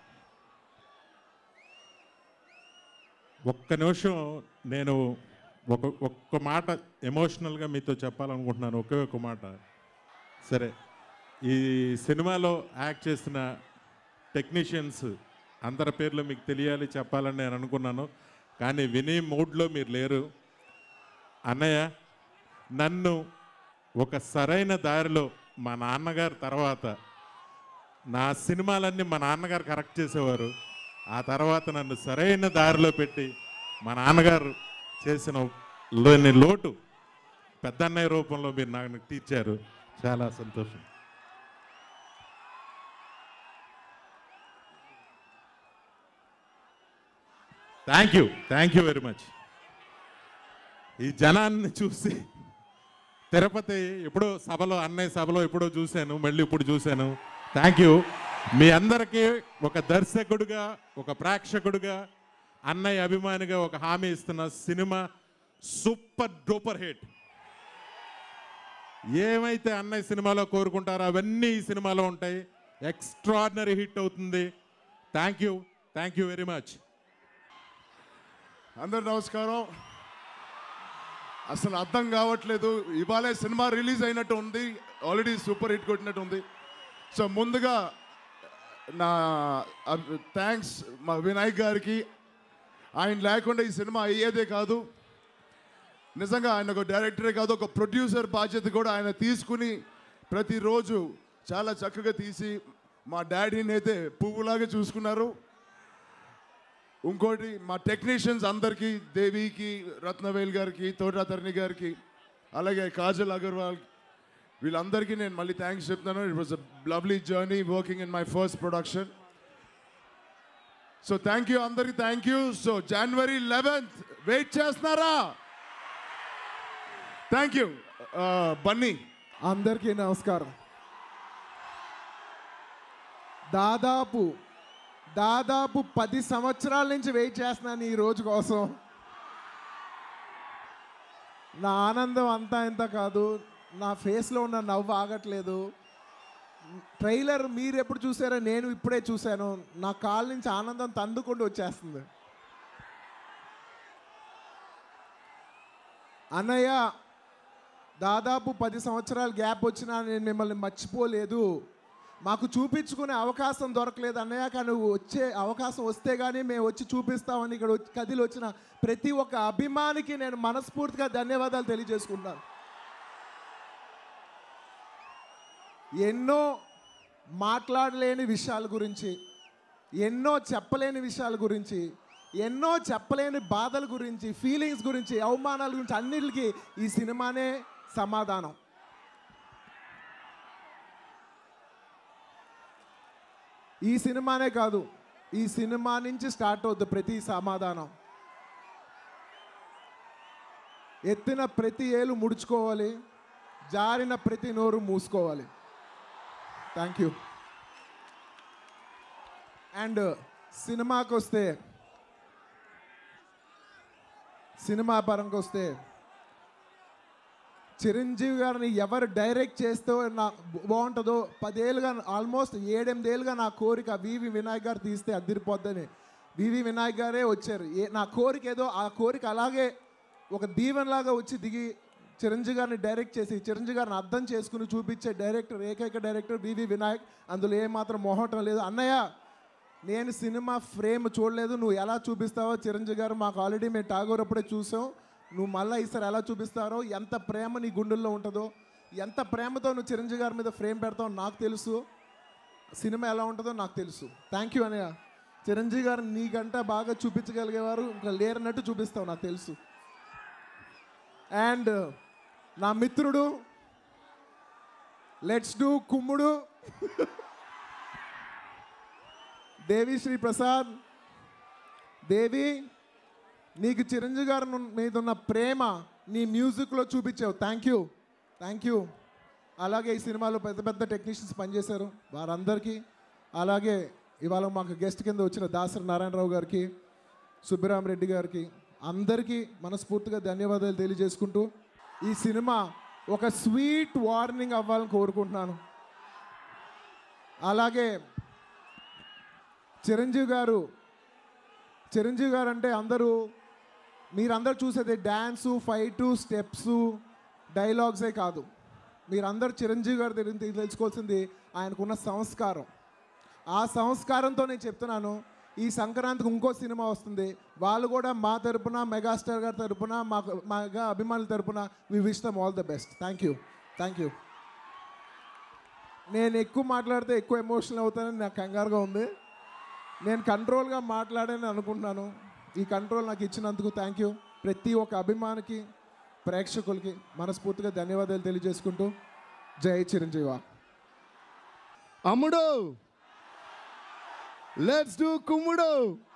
ఒక్క నిమిషం నేను ఒక ఒక్క మాట ఎమోషనల్గా మీతో చెప్పాలనుకుంటున్నాను. ఒకే ఒక మాట. సరే, ఈ సినిమాలో యాక్ట్ చేసిన టెక్నీషియన్స్ అందరి పేర్లు మీకు తెలియాలి, చెప్పాలని నేను అనుకున్నాను. కానీ విని మూడ్లో మీరు లేరు. అన్నయ్య, నన్ను ఒక సరైన దారిలో మా నాన్నగారు తర్వాత నా సినిమాలన్నీ మా నాన్నగారు కరెక్ట్ చేసేవారు. ఆ తర్వాత నన్ను సరైన దారిలో పెట్టి మా నాన్నగారు చేసిన లోని లోటు పెద్దన్నయ్య రూపంలో మీరు నాకు తీర్చారు. చాలా సంతోషం. Thank you thank you very much. ఈ జనాన్ని చూసి తిరుపతి ఎప్పుడో సభలో, అన్నయ్య సభలో ఎప్పుడో చూశాను, మళ్ళీ ఇప్పుడు చూశాను. Thank you. మీ అందరికీ ఒక దర్శకుడిగా, ఒక ప్రేక్షకుడిగా, అన్నయ్య అభిమానిగా ఒక హామీ ఇస్తున్న సినిమా సూపర్ డూపర్ హిట్. ఏమైతే అన్నయ్య సినిమాలో కోరుకుంటారో అవన్నీ ఈ సినిమాలో ఉంటాయి. ఎక్స్ట్రాడినరీ హిట్ అవుతుంది. Thank you thank you very much. అందరు నమస్కారం. అసలు అర్థం కావట్లేదు, ఇవాళే సినిమా రిలీజ్ అయినట్టు ఉంది, ఆల్రెడీ సూపర్ హిట్ కొట్టినట్టు ఉంది. సో ముందుగా నా థ్యాంక్స్ మా వినాయక్ గారికి. ఆయన లేకుండా ఈ సినిమా అయ్యేదే కాదు. నిజంగా ఆయన ఒక డైరెక్టరే కాదు, ఒక ప్రొడ్యూసర్ బాధ్యత కూడా ఆయన తీసుకుని ప్రతిరోజు చాలా చక్కగా తీసి మా డాడీని అయితే పువ్వులాగా చూసుకున్నారు. ఇంకోటి మా టెక్నీషియన్స్ అందరికీ, దేవికి, రత్నవేల్ గారికి, తోటాతరణి గారికి, అలాగే కాజల్ అగర్వాల్, వీళ్ళందరికీ నేను మళ్ళీ థ్యాంక్స్ చెప్తాను. It was a lovely journey working in my first production. So thank you అందరికీ, థ్యాంక్ యూ. సో జనవరి లెవెన్త్ వెయిట్ చేస్తున్నారా? Thank you. బన్నీ. అందరికీ నమస్కారం. దాదాపు దాదాపు పది సంవత్సరాల నుంచి వెయిట్ చేస్తున్నాను ఈ రోజు కోసం. నా ఆనందం అంతా ఇంత కాదు, నా ఫేస్లో ఉన్న నవ్వు ఆగట్లేదు. ట్రైలర్ మీరు ఎప్పుడు చూసారో నేను ఇప్పుడే చూశాను. నా కాళ్ళ నుంచి ఆనందం తందుకుంటూ వచ్చేస్తుంది. అన్నయ్య, దాదాపు పది సంవత్సరాల గ్యాప్ వచ్చినా నేను మిమ్మల్ని మర్చిపోలేదు. మాకు చూపించుకునే అవకాశం దొరకలేదు అన్నయ్య, కానీ వచ్చే అవకాశం వస్తే కానీ మేము వచ్చి చూపిస్తామని ఇక్కడ కదిలి వచ్చిన ప్రతి ఒక్క అభిమానికి నేను మనస్ఫూర్తిగా ధన్యవాదాలు తెలియజేసుకుంటాను. ఎన్నో మాట్లాడలేని విషయాల గురించి, ఎన్నో చెప్పలేని విషయాల గురించి, ఎన్నో చెప్పలేని బాధల గురించి, ఫీలింగ్స్ గురించి, అవమానాల గురించి అన్నిటికీ ఈ సినిమానే సమాధానం. ఈ సినిమానే కాదు, ఈ సినిమా నుంచి స్టార్ట్ అవుద్ది ప్రతి సమాధానం. ఎత్తిన ప్రతి ఏలు ముడుచుకోవాలి, జారిన ప్రతి నోరు మూసుకోవాలి. Thank you. అండ్ సినిమాకి వస్తే, సినిమా పరంగా వస్తే చిరంజీవి గారిని ఎవరు డైరెక్ట్ చేస్తే నా బాగుంటుందో, పదేళ్ళుగా ఆల్మోస్ట్ ఏడెనిమిదేళ్ళుగా నా కోరిక వివి వినాయక్ గారు తీస్తే అదిరిపోద్దని వివి వినాయక్ గారే వచ్చారు. ఏ నా కోరిక ఏదో ఆ కోరిక అలాగే ఒక దీవెనలాగా వచ్చి దిగి చిరంజీవి గారిని డైరెక్ట్ చేసి చిరంజీవి గారిని అర్థం చేసుకుని చూపించే డైరెక్టర్, ఏకైక డైరెక్టర్ వివి వినాయక్. అందులో ఏమాత్రం మొహటం లేదు. అన్నయ్య, నేను సినిమా ఫ్రేమ్ చూడలేదు, నువ్వు ఎలా చూపిస్తావో చిరంజీవి గారు మాకు ఆల్రెడీ మేము టాగోర్ అప్పుడే చూసాం, నువ్వు మళ్ళీ ఈసారి ఎలా చూపిస్తారో, ఎంత ప్రేమ నీ గుండెల్లో ఉంటుందో, ఎంత ప్రేమతో నువ్వు చిరంజీవి గారి మీద ఫ్రేమ్ పెడతావు నాకు తెలుసు, సినిమా ఎలా ఉంటుందో నాకు తెలుసు. థ్యాంక్ యూ అన్నయ్య. చిరంజీవి గారు నీకంట బాగా చూపించగలిగేవారు ఇంకా లేరన్నట్టు చూపిస్తావు నాకు తెలుసు. అండ్ నా మిత్రుడు లెట్స్ డూ కుమ్ముడు దేవిశ్రీ ప్రసాద్. దేవి, నీకు చిరంజీవి గారి మీద ఉన్న ప్రేమ నీ మ్యూజిక్లో చూపించావు. Thank you thank you. అలాగే ఈ సినిమాలో పెద్ద పెద్ద టెక్నీషియన్స్ పనిచేశారు వారందరికీ, అలాగే ఇవాళ మాకు గెస్ట్ కింద వచ్చిన దాసరి నారాయణరావు గారికి, సుబ్బిరామరెడ్డి గారికి, అందరికీ మనస్ఫూర్తిగా ధన్యవాదాలు తెలియజేసుకుంటూ ఈ సినిమా ఒక స్వీట్ వార్నింగ్ అవ్వాలని కోరుకుంటున్నాను. అలాగే చిరంజీవి గారు చిరంజీవి గారు అంటే అందరూ మీరందరూ చూసేది డ్యాన్సు, ఫైటు, స్టెప్సు, డైలాగ్సే కాదు. మీరందరూ చిరంజీవి గారి దగ్గర తెలుసుకోవాల్సింది ఆయనకున్న సంస్కారం. ఆ సంస్కారంతో నేను చెప్తున్నాను, ఈ సంక్రాంతికి ఇంకో సినిమా వస్తుంది, వాళ్ళు కూడా మా తరపున, మెగాస్టార్ గారి తరపున, మా మాగా అభిమానుల తరపున we wish them all the best. Thank you thank you. నేను ఎక్కువ మాట్లాడితే ఎక్కువ ఎమోషనల్ అవుతానని నాకు కంగారుగా ఉంది. నేను కంట్రోల్గా మాట్లాడాలని అనుకుంటున్నాను. ఈ కంట్రోల్ నాకు ఇచ్చినందుకు థ్యాంక్ యూ. ప్రతి ఒక్క అభిమానికి, ప్రేక్షకులకి మనస్ఫూర్తిగా ధన్యవాదాలు తెలియజేసుకుంటూ జై చిరంజీవ. అమ్ముడు లెట్స్ డూ కుమ్ముడు.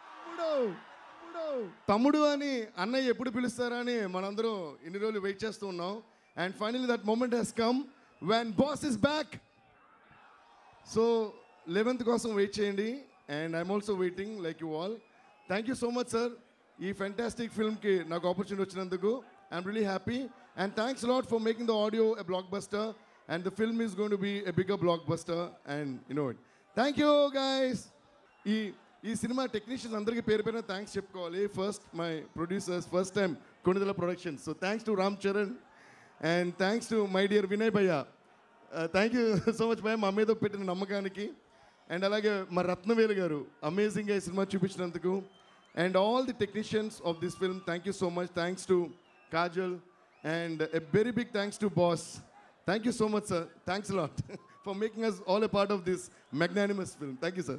తమ్ముడు అని అన్నయ్య ఎప్పుడు పిలుస్తారని మనందరం ఇన్ని రోజులు వెయిట్ చేస్తూ ఉన్నాం. And finally that moment has come when boss is back. So eleventh కోసం వెయిట్ చేయండి. And I'm also waiting like you all. Thank you so much sir, ఈ ఫెంటాస్టిక్ ఫిల్మ్కి నాకు ఆపర్చునిటీ వచ్చినందుకు. I'm really happy and thanks lot for making the audio a blockbuster and the film is going to be a bigger blockbuster and you know it. Thank you guys. ఈ ఈ cinema technicians అందరికీ పేరు పేరున thanks చెప్పుకోవాలి. First my producers, first time Konidela productions. So thanks to Ram Charan and thanks to my dear Vinay భయ్య. Thank you so much భయ్య మా మీద పెట్టిన నమ్మకానికి. అండ్ అలాగే మా రత్నవేలు గారు అమేజింగ్గా ఈ సినిమా చూపించినందుకు. And all the technicians of this film, thank you so much. Thanks to Kajal and a very big thanks to boss. Thank you so much sir. Thanks lot for making us all a part of this magnanimous film. Thank you, sir.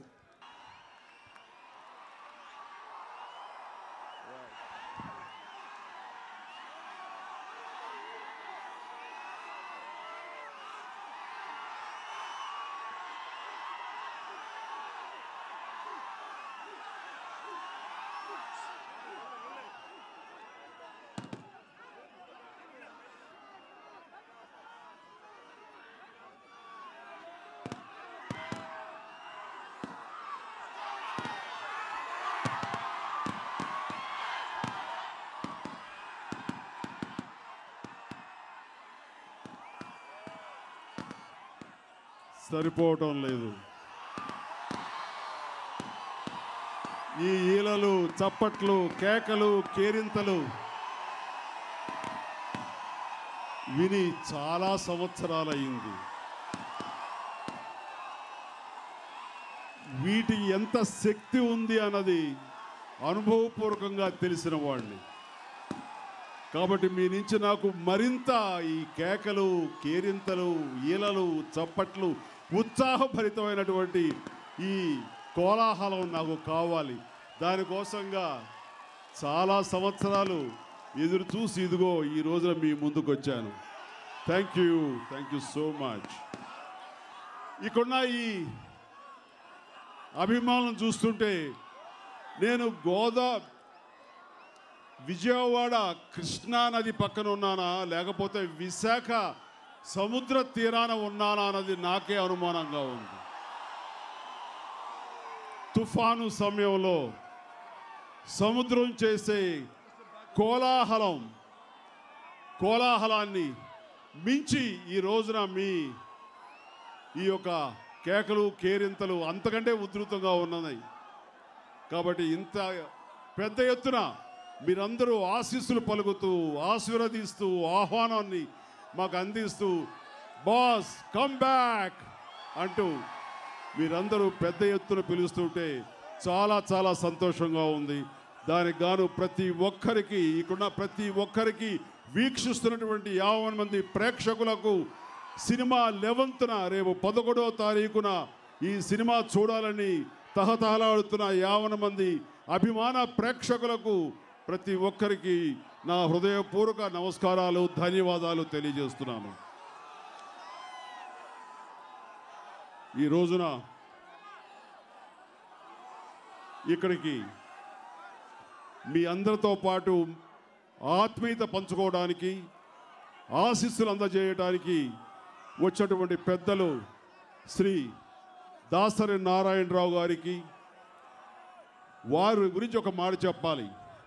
సరిపోవటం లేదు. ఈ ఈలలు, చప్పట్లు, కేకలు, కేరింతలు విని చాలా సంవత్సరాలయ్యింది. వీటికి ఎంత శక్తి ఉంది అన్నది అనుభవపూర్వకంగా తెలిసిన వాడిని. కాబట్టి మీ నుంచి నాకు మరింత ఈ కేకలు, కేరింతలు, ఈలలు, చప్పట్లు, ఉత్సాహభరితమైనటువంటి ఈ కోలాహలం నాకు కావాలి. దానికోసంగా చాలా సంవత్సరాలు ఎదురు చూసి ఇదిగో ఈ రోజున మీ ముందుకు వచ్చాను. Thank you thank you so much. ఇక్కడున్న ఈ అభిమానులను చూస్తుంటే నేను గోదా విజయవాడ కృష్ణానది పక్కన ఉన్నానా లేకపోతే విశాఖ సముద్ర తీరాన ఉన్నానా అన్నది నాకే అనుమానంగా ఉంది. తుఫాను సమయంలో సముద్రం చేసే కోలాహలం కోలాహలాన్ని మించి ఈ రోజున మీ ఈ యొక్క కేకలు, కేరింతలు అంతకంటే ఉధృతంగా ఉన్నది. కాబట్టి ఇంత పెద్ద ఎత్తున మీరందరూ ఆశీస్సులు పలుకుతూ, ఆశీర్వదిస్తూ, ఆహ్వానాన్ని మాకు అందిస్తూ బాస్ కమ్ బ్యాక్ అంటూ మీరందరూ పెద్ద ఎత్తున పిలుస్తుంటే చాలా చాలా సంతోషంగా ఉంది. దానికి గాను ప్రతి ఒక్కరికి ఇక్కడున్న ప్రతి ఒక్కరికి వీక్షిస్తున్నటువంటి యాభై మంది ప్రేక్షకులకు సినిమా లెవెంత్న రేపు పదకొండవ తారీఖున ఈ సినిమా చూడాలని తహతహలాడుతున్న యాభై మంది అభిమాన ప్రేక్షకులకు ప్రతి ఒక్కరికి నా హృదయపూర్వక నమస్కారాలు, ధన్యవాదాలు తెలియజేస్తున్నాను. ఈ రోజున ఇక్కడికి మీ అందరితో పాటు ఆత్మీయత పంచుకోవడానికి, ఆశీస్సులు అందజేయడానికి వచ్చినటువంటి పెద్దలు శ్రీ దాసరి నారాయణరావు గారికి వారి గురించి ఒక మాట చెప్పాలి.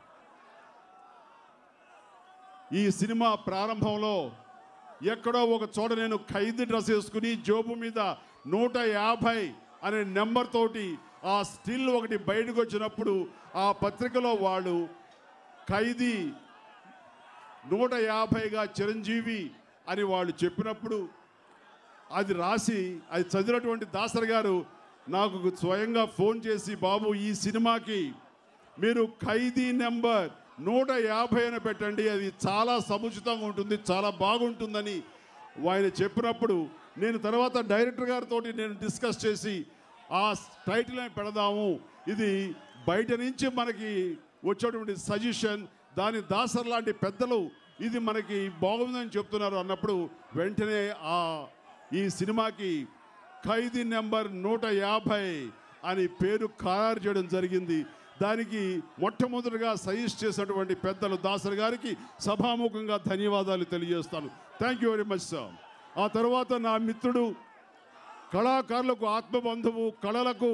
ఈ సినిమా ప్రారంభంలో ఎక్కడో ఒక చోట నేను ఖైదీ డ్రెస్ వేసుకుని జోబు మీద నూట యాభై అనే నెంబర్ తోటి ఆ స్టిల్ ఒకటి బయటకు వచ్చినప్పుడు ఆ పత్రికలో వాళ్ళు ఖైదీ నూట యాభైగా చిరంజీవి అని వాళ్ళు చెప్పినప్పుడు అది రాసి అది చదివినటువంటి దాసరి గారు నాకు స్వయంగా ఫోన్ చేసి, బాబు ఈ సినిమాకి మీరు ఖైదీ నెంబర్ నూట యాభై అని పెట్టండి, అది చాలా సముచితంగా ఉంటుంది, చాలా బాగుంటుందని ఆయన చెప్పినప్పుడు నేను తర్వాత డైరెక్టర్ గారితో నేను డిస్కస్ చేసి ఆ టైటిల్ పెడదాము, ఇది బయట నుంచి మనకి వచ్చేటువంటి సజెషన్, దాని దాసర్ లాంటి పెద్దలు ఇది మనకి బాగుందని చెప్తున్నారు అన్నప్పుడు వెంటనే ఆ ఈ సినిమాకి ఖైదీ నెంబర్ నూట యాభై అని పేరు ఖరారు చేయడం జరిగింది. దానికి మొట్టమొదటిగా సజెస్ట్ చేసినటువంటి పెద్దలు దాసరి గారికి సభాముఖంగా ధన్యవాదాలు తెలియజేస్తాను. Thank you very much sir. ఆ తర్వాత నా మిత్రుడు, కళాకారులకు ఆత్మబంధువు, కళలకు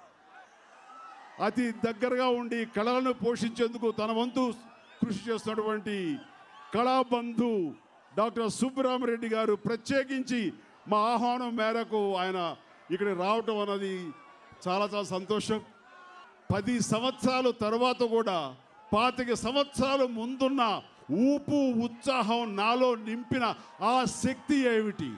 అతి దగ్గరగా ఉండి కళలను పోషించేందుకు తన వంతు కృషి చేస్తున్నటువంటి కళాబంధు డాక్టర్ సుబ్బరామరెడ్డి గారు ప్రత్యేకించి మా ఆహ్వానం మేరకు ఆయన ఇక్కడ రావటం అన్నది చాలా చాలా సంతోషం. పది సంవత్సరాల తర్వాత కూడా పాతిక సంవత్సరాలు ముందున్న ఊపు ఉత్సాహం నాలో నింపిన ఆ శక్తి ఏమిటి?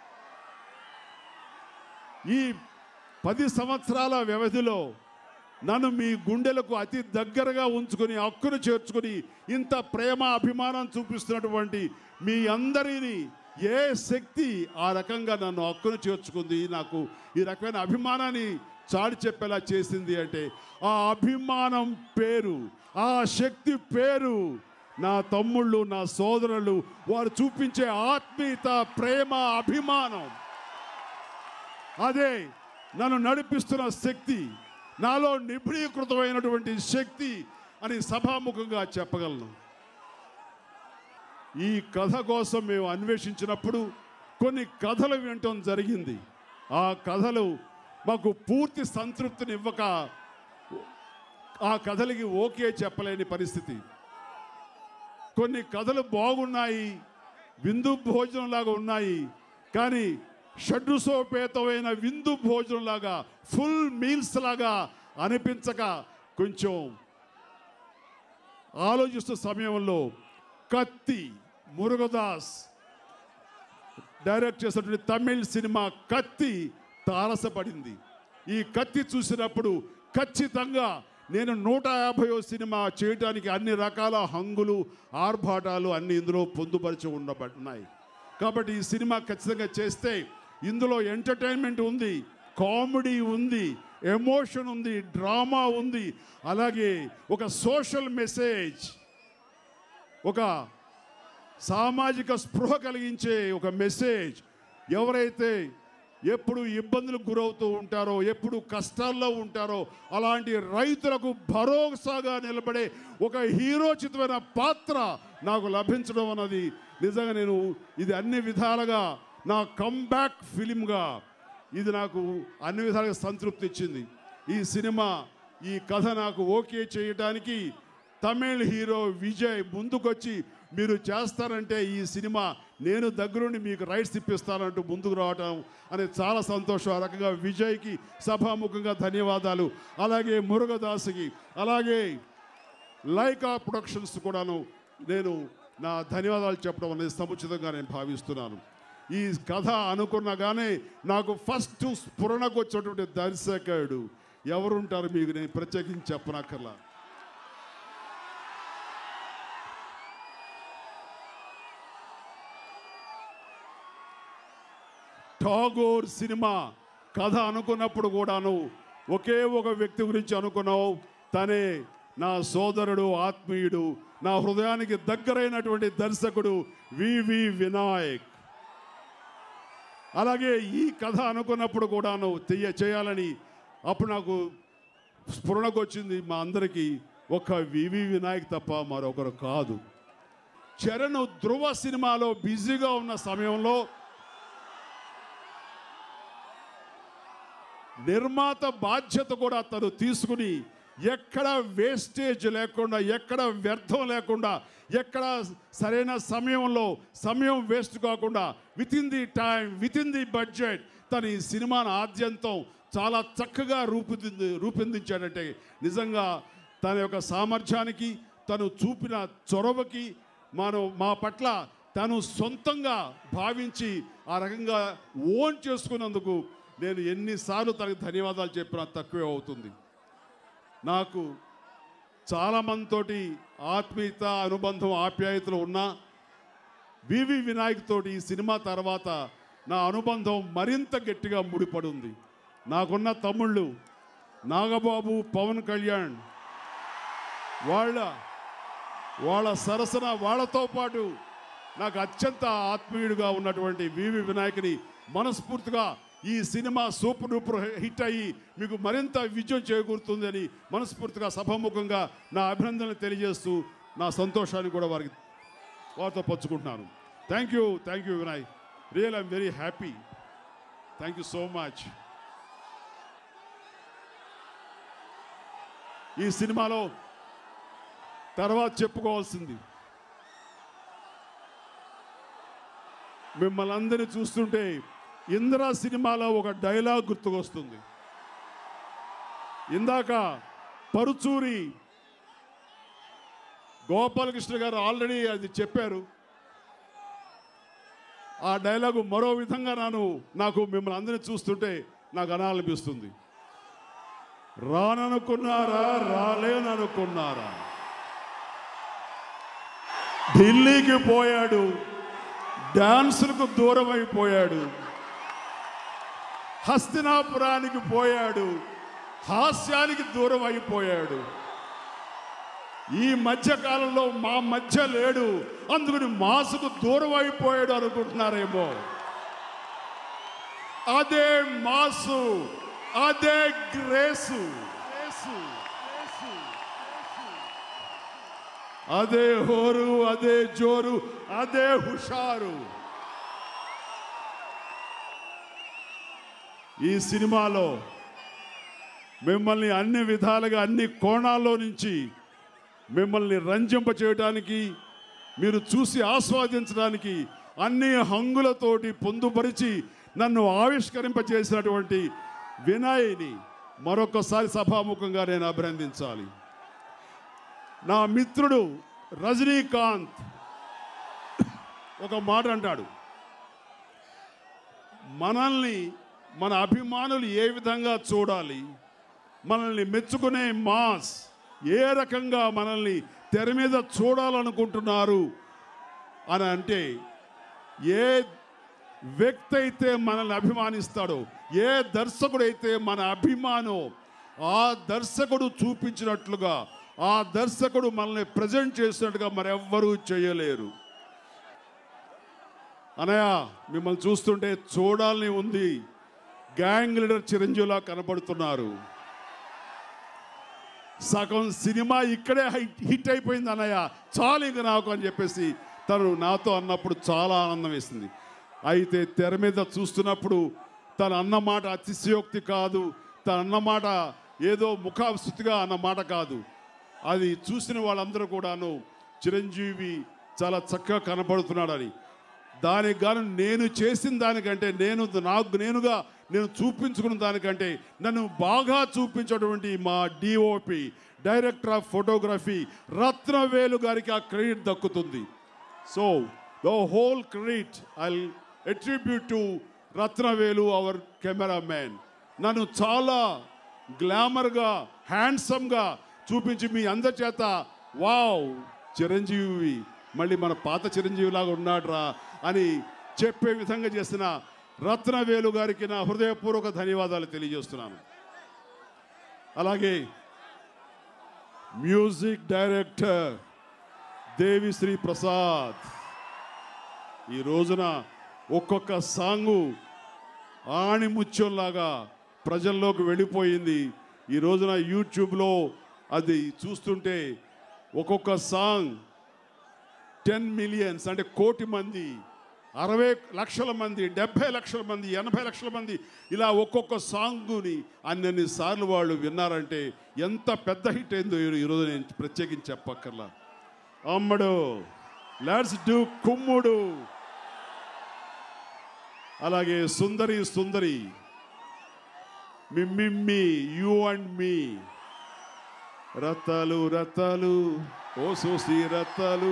ఈ పది సంవత్సరాల వ్యవధిలో నన్ను మీ గుండెలకు అతి దగ్గరగా ఉంచుకొని హక్కును చేర్చుకొని ఇంత ప్రేమ అభిమానం చూపిస్తున్నటువంటి మీ అందరినీ ఏ శక్తి ఆ రకంగా నన్ను హక్కును చేర్చుకుంది, నాకు ఈ రకమైన అభిమానాన్ని చాటి చెప్పేలా చేసింది అంటే ఆ అభిమానం పేరు, ఆ శక్తి పేరు నా తమ్ముళ్ళు, నా సోదరులు, వారు చూపించే ఆత్మీయత, ప్రేమ, అభిమానం. అదే నన్ను నడిపిస్తున్న శక్తి, నాలో నిబిడీకృతమైనటువంటి శక్తి అని సభాముఖంగా చెప్పగలను. ఈ కథ కోసం మేము అన్వేషించినప్పుడు కొన్ని కథలు వినటం జరిగింది. ఆ కథలు మాకు పూర్తి సంతృప్తిని ఇవ్వక ఆ కథలకి ఓకే చెప్పలేని పరిస్థితి. కొన్ని కథలు బాగున్నాయి, విందు భోజనంలాగా ఉన్నాయి, కానీ షడ్రుసోపేతమైన విందు భోజనంలాగా, ఫుల్ మీల్స్ లాగా అనిపించక కొంచెం ఆలోచిస్తున్న సమయంలో కత్తి, మురుగదాస్ డైరెక్ట్ చేసినటువంటి తమిళ్ సినిమా కత్తి తారసపడింది. ఈ కత్తి చూసినప్పుడు ఖచ్చితంగా నేను నూట యాభైవ సినిమా చేయడానికి అన్ని రకాల హంగులు, ఆర్భాటాలు అన్ని ఇందులో పొందుపరిచి ఉండబడున్నాయి. కాబట్టి ఈ సినిమా ఖచ్చితంగా చేస్తే ఇందులో ఎంటర్టైన్మెంట్ ఉంది, కామెడీ ఉంది, ఎమోషన్ ఉంది, డ్రామా ఉంది, అలాగే ఒక సోషల్ మెసేజ్, ఒక సామాజిక స్పృహ కలిగించే ఒక మెసేజ్. ఎవరైతే ఎప్పుడు ఇబ్బందులకు గురవుతూ ఉంటారో, ఎప్పుడు కష్టాల్లో ఉంటారో అలాంటి రైతులకు భరోసాగా నిలబడే ఒక హీరోచితమైన పాత్ర నాకు లభించడం అన్నది నిజంగా నేను ఇది అన్ని విధాలుగా నా కమ్బ్యాక్ ఫిలింగా ఇది నాకు అన్ని విధాలుగా సంతృప్తి ఇచ్చింది. ఈ సినిమా, ఈ కథ నాకు ఓకే చేయడానికి తమిళ్ హీరో విజయ్ ముందుకొచ్చి మీరు చేస్తారంటే ఈ సినిమా నేను దగ్గరుండి మీకు రైట్స్ ఇప్పిస్తానంటూ ముందుకు రావటం అనేది చాలా సంతోషం. ఆ రకంగా విజయ్కి సభాముఖంగా ధన్యవాదాలు. అలాగే మురుగదాస్కి, అలాగే లైకా ప్రొడక్షన్స్ కూడాను నేను నా ధన్యవాదాలు చెప్పడం అనేది సముచితంగా నేను భావిస్తున్నాను. ఈ కథ అనుకున్నగానే నాకు ఫస్ట్ స్ఫురణకు వచ్చేటువంటి దర్శకుడు ఎవరుంటారు మీకు నేను ప్రత్యేకించి చెప్పనక్కర్లా. ఠాగూర్ సినిమా కథ అనుకున్నప్పుడు కూడాను ఒకే ఒక వ్యక్తి గురించి అనుకున్నావు, తనే నా సోదరుడు, ఆత్మీయుడు, నా హృదయానికి దగ్గరైనటువంటి దర్శకుడు వివి వినాయక్. అలాగే ఈ కథ అనుకున్నప్పుడు కూడాను చెయ్య చేయాలని అప్పుడు నాకు స్ఫురణకు వచ్చింది, మా అందరికీ ఒక వివి వినాయక్ తప్ప మరొకరు కాదు. చరణ్ ధ్రువ సినిమాలో బిజీగా ఉన్న సమయంలో నిర్మాత బాధ్యత కూడా తను తీసుకుని ఎక్కడ వేస్టేజ్ లేకుండా, ఎక్కడ వ్యర్థం లేకుండా, ఎక్కడ సరైన సమయంలో సమయం వేస్ట్ కాకుండా within the time, within the budget తన ఈ సినిమాను ఆద్యంతం చాలా చక్కగా రూపుదిద్ది రూపొందించాడంటే నిజంగా తన యొక్క సామర్థ్యానికి, తను చూపిన చొరవకి, మనం మా పట్ల తను సొంతంగా భావించి ఆ రకంగా ఓన్ చేసుకున్నందుకు నేను ఎన్నిసార్లు తనకు ధన్యవాదాలు చెప్పినా తక్కువే అవుతుంది. నాకు చాలామందితోటి ఆత్మీయత, అనుబంధం, ఆప్యాయతలు ఉన్నా వివి వినాయక్ తోటి ఈ సినిమా తర్వాత నా అనుబంధం మరింత గట్టిగా ముడిపడి ఉంది. నాకున్న తమ్ముళ్ళు నాగబాబు, పవన్ కళ్యాణ్, వాళ్ళ వాళ్ళ సరసన వాళ్ళతో పాటు నాకు అత్యంత ఆత్మీయుడిగా ఉన్నటువంటి వివి వినాయక్ని మనస్ఫూర్తిగా ఈ సినిమా సూపర్ డూపర్ హిట్ అయ్యి మీకు మరింత విజయం చేకూరుతుందని మనస్ఫూర్తిగా సభాముఖంగా నా అభినందనలు తెలియజేస్తూ నా సంతోషాన్ని కూడా వారికి వారితో పంచుకుంటున్నాను. Thank you thank you Vinayak, real I'm very happy. Thank you so much. ఈ సినిమాలో తర్వాత చెప్పుకోవాల్సింది, మిమ్మల్ని అందరినీ చూస్తుంటే ఇంద్ర సినిమాలో ఒక డైలాగ్ గుర్తుకొస్తుంది. ఇందాక పరుచూరి గోపాలకృష్ణ గారు ఆల్రెడీ అది చెప్పారు. ఆ డైలాగు మరో విధంగా నాను నాకు మిమ్మల్ని అందరినీ చూస్తుంటే నాకు అనాలనిపిస్తుంది. రాననుకున్నారా, రాలేననుకున్నారా, ఢిల్లీకి పోయాడు, డాన్సులకు దూరం అయిపోయాడు, హస్తినాపురానికి పోయాడు, హాస్యానికి దూరం అయిపోయాడు, ఈ మధ్య కాలంలో మా మధ్య లేడు, అందుకని మాసుకు దూరం అయిపోయాడు అనుకుంటున్నారేమో. అదే మాసు, అదే గ్రేసు, అదే హోరు, అదే జోరు, అదే హుషారు. ఈ సినిమాలో మిమ్మల్ని అన్ని విధాలుగా, అన్ని కోణాల్లో నుంచి మిమ్మల్ని రంజింప చేయడానికి, మీరు చూసి ఆస్వాదించడానికి అన్ని హంగులతోటి పొందుపరిచి నన్ను ఆవిష్కరింపజేసినటువంటి వినయ్ని మరొకసారి సభాముఖంగా నేను అభినందించాలి. నా మిత్రుడు రజనీకాంత్ ఒక మాట అంటాడు, మనల్ని మన అభిమానులు ఏ విధంగా చూడాలి, మనల్ని మెచ్చుకునే మాస్ ఏ రకంగా మనల్ని తెర మీద చూడాలనుకుంటున్నారు అని అంటే, ఏ వ్యక్తి అయితే మనల్ని అభిమానిస్తాడో, ఏ దర్శకుడైతే మన అభిమానో, ఆ దర్శకుడు చూపించినట్లుగా, ఆ దర్శకుడు మనల్ని ప్రజెంట్ చేసినట్టుగా మరెవ్వరూ చేయలేరు. అనయ్య మిమ్మల్ని చూస్తుంటే చూడాలని ఉంది. గ్యాంగ్ లీడర్ చిరంజీవిలా కనబడుతున్నారు. సగం సినిమా ఇక్కడే హిట్ అయిపోయింది అన్నయ్య, చాలు ఇంక నాకు అని చెప్పేసి తను నాతో అన్నప్పుడు చాలా ఆనందం వేసింది. అయితే తెర మీద చూస్తున్నప్పుడు తను అన్నమాట అతిశయోక్తి కాదు, తను అన్నమాట ఏదో ముఖాస్తుతిగా అన్నమాట కాదు. అది చూసిన వాళ్ళందరూ కూడాను చిరంజీవి చాలా చక్కగా కనబడుతున్నాడని, దానికి గాను నేను చేసిన దానికంటే, నేను నాకు నేనుగా నేను చూపించుకున్న దానికంటే నన్ను బాగా చూపించేటువంటి మా DOP, director of photography Ratnavelu గారికి ఆ క్రెడిట్ దక్కుతుంది. So the whole credit I attribute to Ratnavelu our cameraman. నన్ను చాలా గ్లామర్గా హ్యాండ్సమ్గా చూపించి మీ అందరి చేత వావ్ చిరంజీవి మళ్ళీ మన పాత చిరంజీవిలాగా ఉన్నాడ్రా అని చెప్పే విధంగా చేసిన రత్నవేలు గారికి నా హృదయపూర్వక ధన్యవాదాలు తెలియజేస్తున్నాను. అలాగే మ్యూజిక్ డైరెక్టర్ దేవిశ్రీ ప్రసాద్ ఈ రోజున ఒక్కొక్క సాంగు ఆణిముత్యంలాగా ప్రజల్లోకి వెళ్ళిపోయింది. ఈ రోజున యూట్యూబ్లో అది చూస్తుంటే ఒక్కొక్క సాంగ్ టెన్ మిలియన్స్ అంటే కోటి మంది, అరవై లక్షల మంది, డెబ్భై లక్షల మంది, ఎనభై లక్షల మంది ఇలా ఒక్కొక్క సాంగుని అన్నన్ని సార్లు వాళ్ళు విన్నారంటే ఎంత పెద్ద హిట్ అయిందో ఈరోజు నేను ప్రత్యేకించి చెప్పక్కర్లా. అమ్మడు లెట్స్ డూ కుమ్ముడు. అలాగే సుందరి సుందరి మిమ్మిమ్మి you and me, Rattalu Rattalu ఓ సోసి రత్తాలు,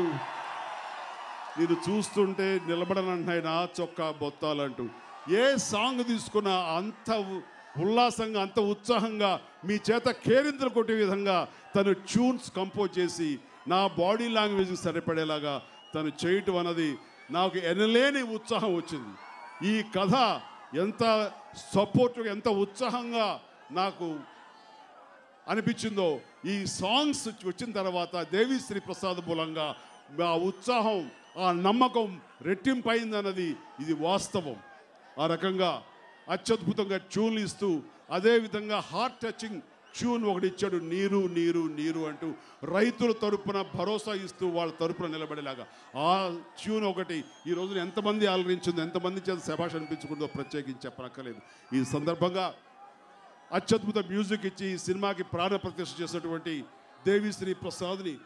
మీరు చూస్తుంటే నిలబడనంటున్నాయి నా చొక్కా బొత్తాలంటూ. ఏ సాంగ్ తీసుకున్నా అంత ఉల్లాసంగా అంత ఉత్సాహంగా మీ చేత కేరింతలు కొట్టే విధంగా తను ట్యూన్స్ కంపోజ్ చేసి నా బాడీ లాంగ్వేజ్కి సరిపడేలాగా తను చేయటం అన్నది నాకు ఎనలేని ఉత్సాహం వచ్చింది. ఈ కథ ఎంత సపోర్ట్ ఎంత ఉత్సాహంగా నాకు అనిపించిందో ఈ సాంగ్స్ వచ్చిన తర్వాత దేవిశ్రీ ప్రసాద్ మూలంగా ఆ ఉత్సాహం ఆ నమ్మకం రెట్టింపైందన్నది ఇది వాస్తవం. ఆ రకంగా అత్యద్భుతంగా ట్యూన్లు ఇస్తూ అదేవిధంగా హార్ట్ టచింగ్ ట్యూన్ ఒకటి ఇచ్చాడు, నీరు నీరు నీరు అంటూ రైతుల తరపున భరోసా ఇస్తూ వాళ్ళ తరపున నిలబడేలాగా ఆ ట్యూన్ ఒకటి ఈ రోజున ఎంతమంది ఆలరించిందో ఎంతమంది చేత శభాష్ అనిపించుకుందో ప్రత్యేకించి చెప్పనక్కర్లేదు. ఈ సందర్భంగా అత్యద్భుత మ్యూజిక్ ఇచ్చి ఈ సినిమాకి ప్రాణ ప్రతిష్ఠ చేసినటువంటి దేవిశ్రీ ప్రసాద్ని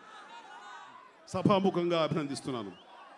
సభాముఖంగా అభినందిస్తున్నాను.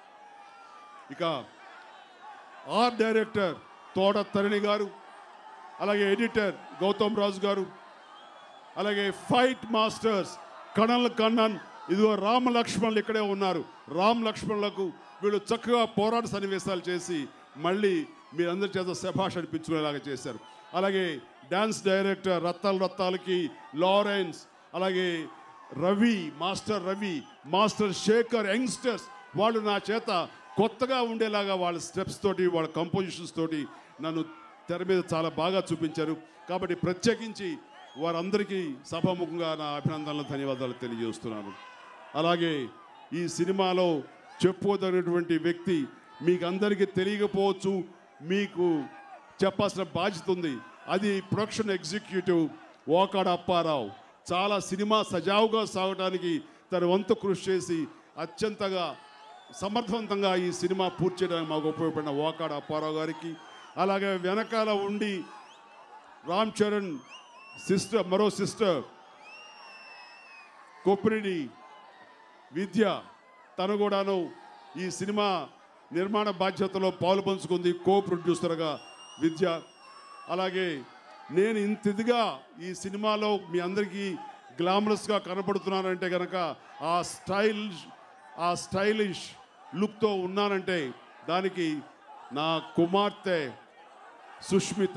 ఇక ఆర్ట్ డైరెక్టర్ తోట తరణి గారు, అలాగే ఎడిటర్ గౌతమ్ రాజు గారు, అలాగే ఫైట్ మాస్టర్స్ కణల్ కన్నన్, ఇదిగో రామ లక్ష్మణులు ఇక్కడే ఉన్నారు. రామ్ లక్ష్మణులకు వీళ్ళు చక్కగా పోరాట సన్నివేశాలు చేసి మళ్ళీ మీరందరి చేత శభాష్ అనిపించుకునేలాగా చేశారు. అలాగే డ్యాన్స్ డైరెక్టర్ రత్తాల రత్తాలకి లారెన్స్, అలాగే Ravi master Ravi master Sekhar youngsters వాళ్ళు నా చేత కొత్తగా ఉండేలాగా వాళ్ళ స్టెప్స్ తోటి వాళ్ళ కంపోజిషన్స్ తోటి నన్ను తెర మీద చాలా బాగా చూపించారు. కాబట్టి ప్రత్యేకించి వారందరికీ సభాముఖంగా నా అభినందనలు ధన్యవాదాలు తెలియజేస్తున్నాను. అలాగే ఈ సినిమాలో చెప్పుకోదగినటువంటి వ్యక్తి మీకు అందరికీ తెలియకపోవచ్చు, మీకు చెప్పాల్సిన బాధ్యత ఉంది. అది ప్రొడక్షన్ ఎగ్జిక్యూటివ్ వాకాడ అప్పారావు. చాలా సినిమా సజావుగా సాగడానికి తన వంతు కృషి చేసి అత్యంతగా సమర్థవంతంగా ఈ సినిమా పూర్తి చేయడానికి మాకు ఉపయోగపడిన వాకాడ అప్పారావు గారికి, అలాగే వెనకాల ఉండి రామ్ చరణ్ సిస్టర్ మరో సిస్టర్ కొప్పిరెడ్డి విద్య, తను కూడాను ఈ సినిమా నిర్మాణ బాధ్యతలో పాలు పంచుకుంది కో ప్రొడ్యూసర్గా విద్య. అలాగే నేను ఇంత ఇదిగా ఈ సినిమాలో మీ అందరికీ గ్లామరస్గా కనపడుతున్నానంటే కనుక ఆ స్టైల్ ఆ స్టైలిష్ లుక్తో ఉన్నానంటే దానికి నా కుమార్తె సుష్మిత,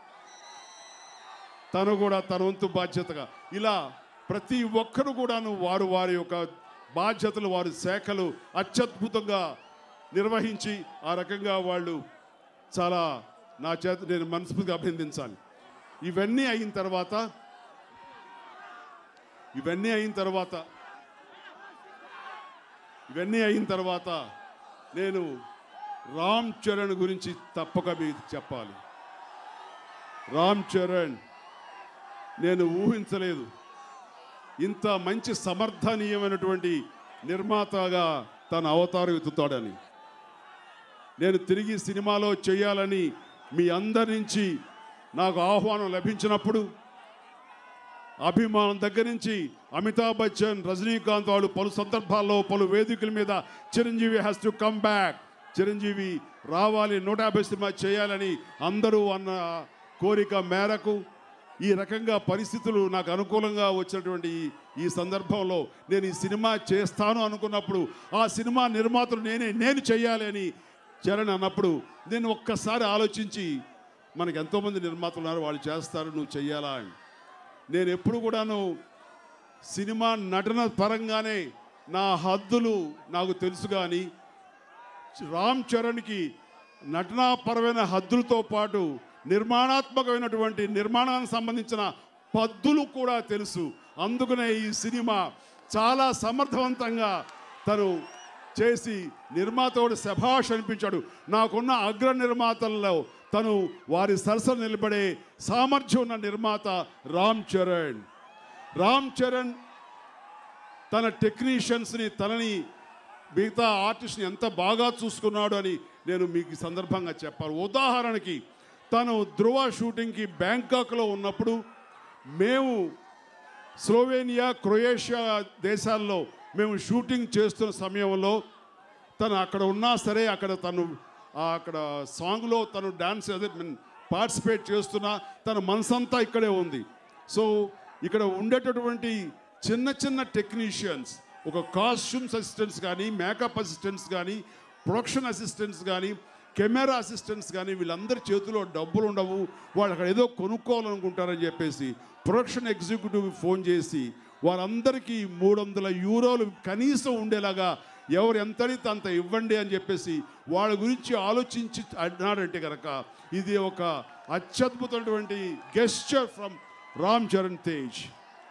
తను కూడా తన వంతు బాధ్యతగా ఇలా ప్రతి ఒక్కరు కూడాను వారు వారి యొక్క బాధ్యతలు వారి శాఖలు అత్యద్భుతంగా నిర్వహించి ఆ రకంగా వాళ్ళు చాలా నా చేత నేను మనస్ఫూర్తిగా అభినందించాలి. ఇవన్నీ అయిన తర్వాత ఇవన్నీ అయిన తర్వాత ఇవన్నీ అయిన తర్వాత నేను రామ్ చరణ్ గురించి తప్పక మీకు చెప్పాలి. రామ్ చరణ్ నేను ఊహించలేదు ఇంత మంచి సమర్థనీయమైనటువంటి నిర్మాతగా తన అవతారం ఎత్తుతాడని. నేను తిరిగి సినిమాలో చేయాలని మీ అందరి నుంచి నాకు ఆహ్వానం లభించినప్పుడు అభిమానం దగ్గర నుంచి అమితాబ్ బచ్చన్, రజనీకాంత్ వాళ్ళు పలు సందర్భాల్లో పలు వేదికల మీద Chiranjeevi has to come back, Chiranjeevi రావాలి, నూట యాభై సినిమా చేయాలని అందరూ అన్న కోరిక మేరకు ఈ రకంగా పరిస్థితులు నాకు అనుకూలంగా వచ్చినటువంటి ఈ సందర్భంలో నేను ఈ సినిమా చేస్తాను అనుకున్నప్పుడు ఆ సినిమా నిర్మాతలు నేనే నేను చేయాలి అని చరణ్ అన్నప్పుడు నేను ఒక్కసారి ఆలోచించి మనకు ఎంతోమంది నిర్మాతలు ఉన్నారు, వాళ్ళు చేస్తారు, నువ్వు చెయ్యాలా అని. నేను ఎప్పుడు కూడాను సినిమా నటన పరంగానే నా హద్దులు నాకు తెలుసు, కానీ రామ్ చరణ్కి నటనాపరమైన హద్దులతో పాటు నిర్మాణాత్మకమైనటువంటి నిర్మాణానికి సంబంధించిన పద్దులు కూడా తెలుసు. అందుకనే ఈ సినిమా చాలా సమర్థవంతంగా తను చేసి నిర్మాతోడు శభాష్ అనిపించాడు. నాకున్న అగ్ర నిర్మాతల్లో తను వారి సరసన నిలబడే సామర్థ్యం ఉన్న నిర్మాత రామ్ చరణ్. రామ్ చరణ్ తన టెక్నీషియన్స్ని, తనని, మిగతా ఆర్టిస్ట్ని ఎంత బాగా చూసుకున్నాడు అని నేను మీకు ఈ సందర్భంగా చెప్పాలి. ఉదాహరణకి తను ధ్రువ షూటింగ్కి బ్యాంకాక్లో ఉన్నప్పుడు మేము స్లోవేనియా, క్రొయేషియా దేశాల్లో మేము షూటింగ్ చేస్తున్న సమయంలో తను అక్కడ ఉన్నా సరే, అక్కడ తను అక్కడ సాంగ్లో తను డాన్స్ అదే పార్టిసిపేట్ చేస్తున్నా తన మనసంతా ఇక్కడే ఉంది. సో ఇక్కడ ఉండేటటువంటి చిన్న చిన్న టెక్నీషియన్స్, ఒక కాస్ట్యూమ్స్ అసిస్టెంట్స్ కానీ, మేకప్ అసిస్టెంట్స్ కానీ, ప్రొడక్షన్ అసిస్టెంట్స్ కానీ, కెమెరా అసిస్టెంట్స్ కానీ, వీళ్ళందరి చేతిలో డబ్బులు ఉండవు, వాళ్ళు అక్కడ ఏదో కొనుక్కోవాలనుకుంటారని చెప్పేసి ప్రొడక్షన్ ఎగ్జిక్యూటివ్ ఫోన్ చేసి వారందరికీ మూడు వందల యూరోలు కనీసం ఉండేలాగా ఎవరు ఎంతడితే అంత ఇవ్వండి అని చెప్పేసి వాళ్ళ గురించి ఆలోచించి అన్నాడంటే కనుక ఇది ఒక అత్యద్భుతమైనటువంటి గెస్చర్ ఫ్రమ్ రామ్ చరణ్ తేజ్.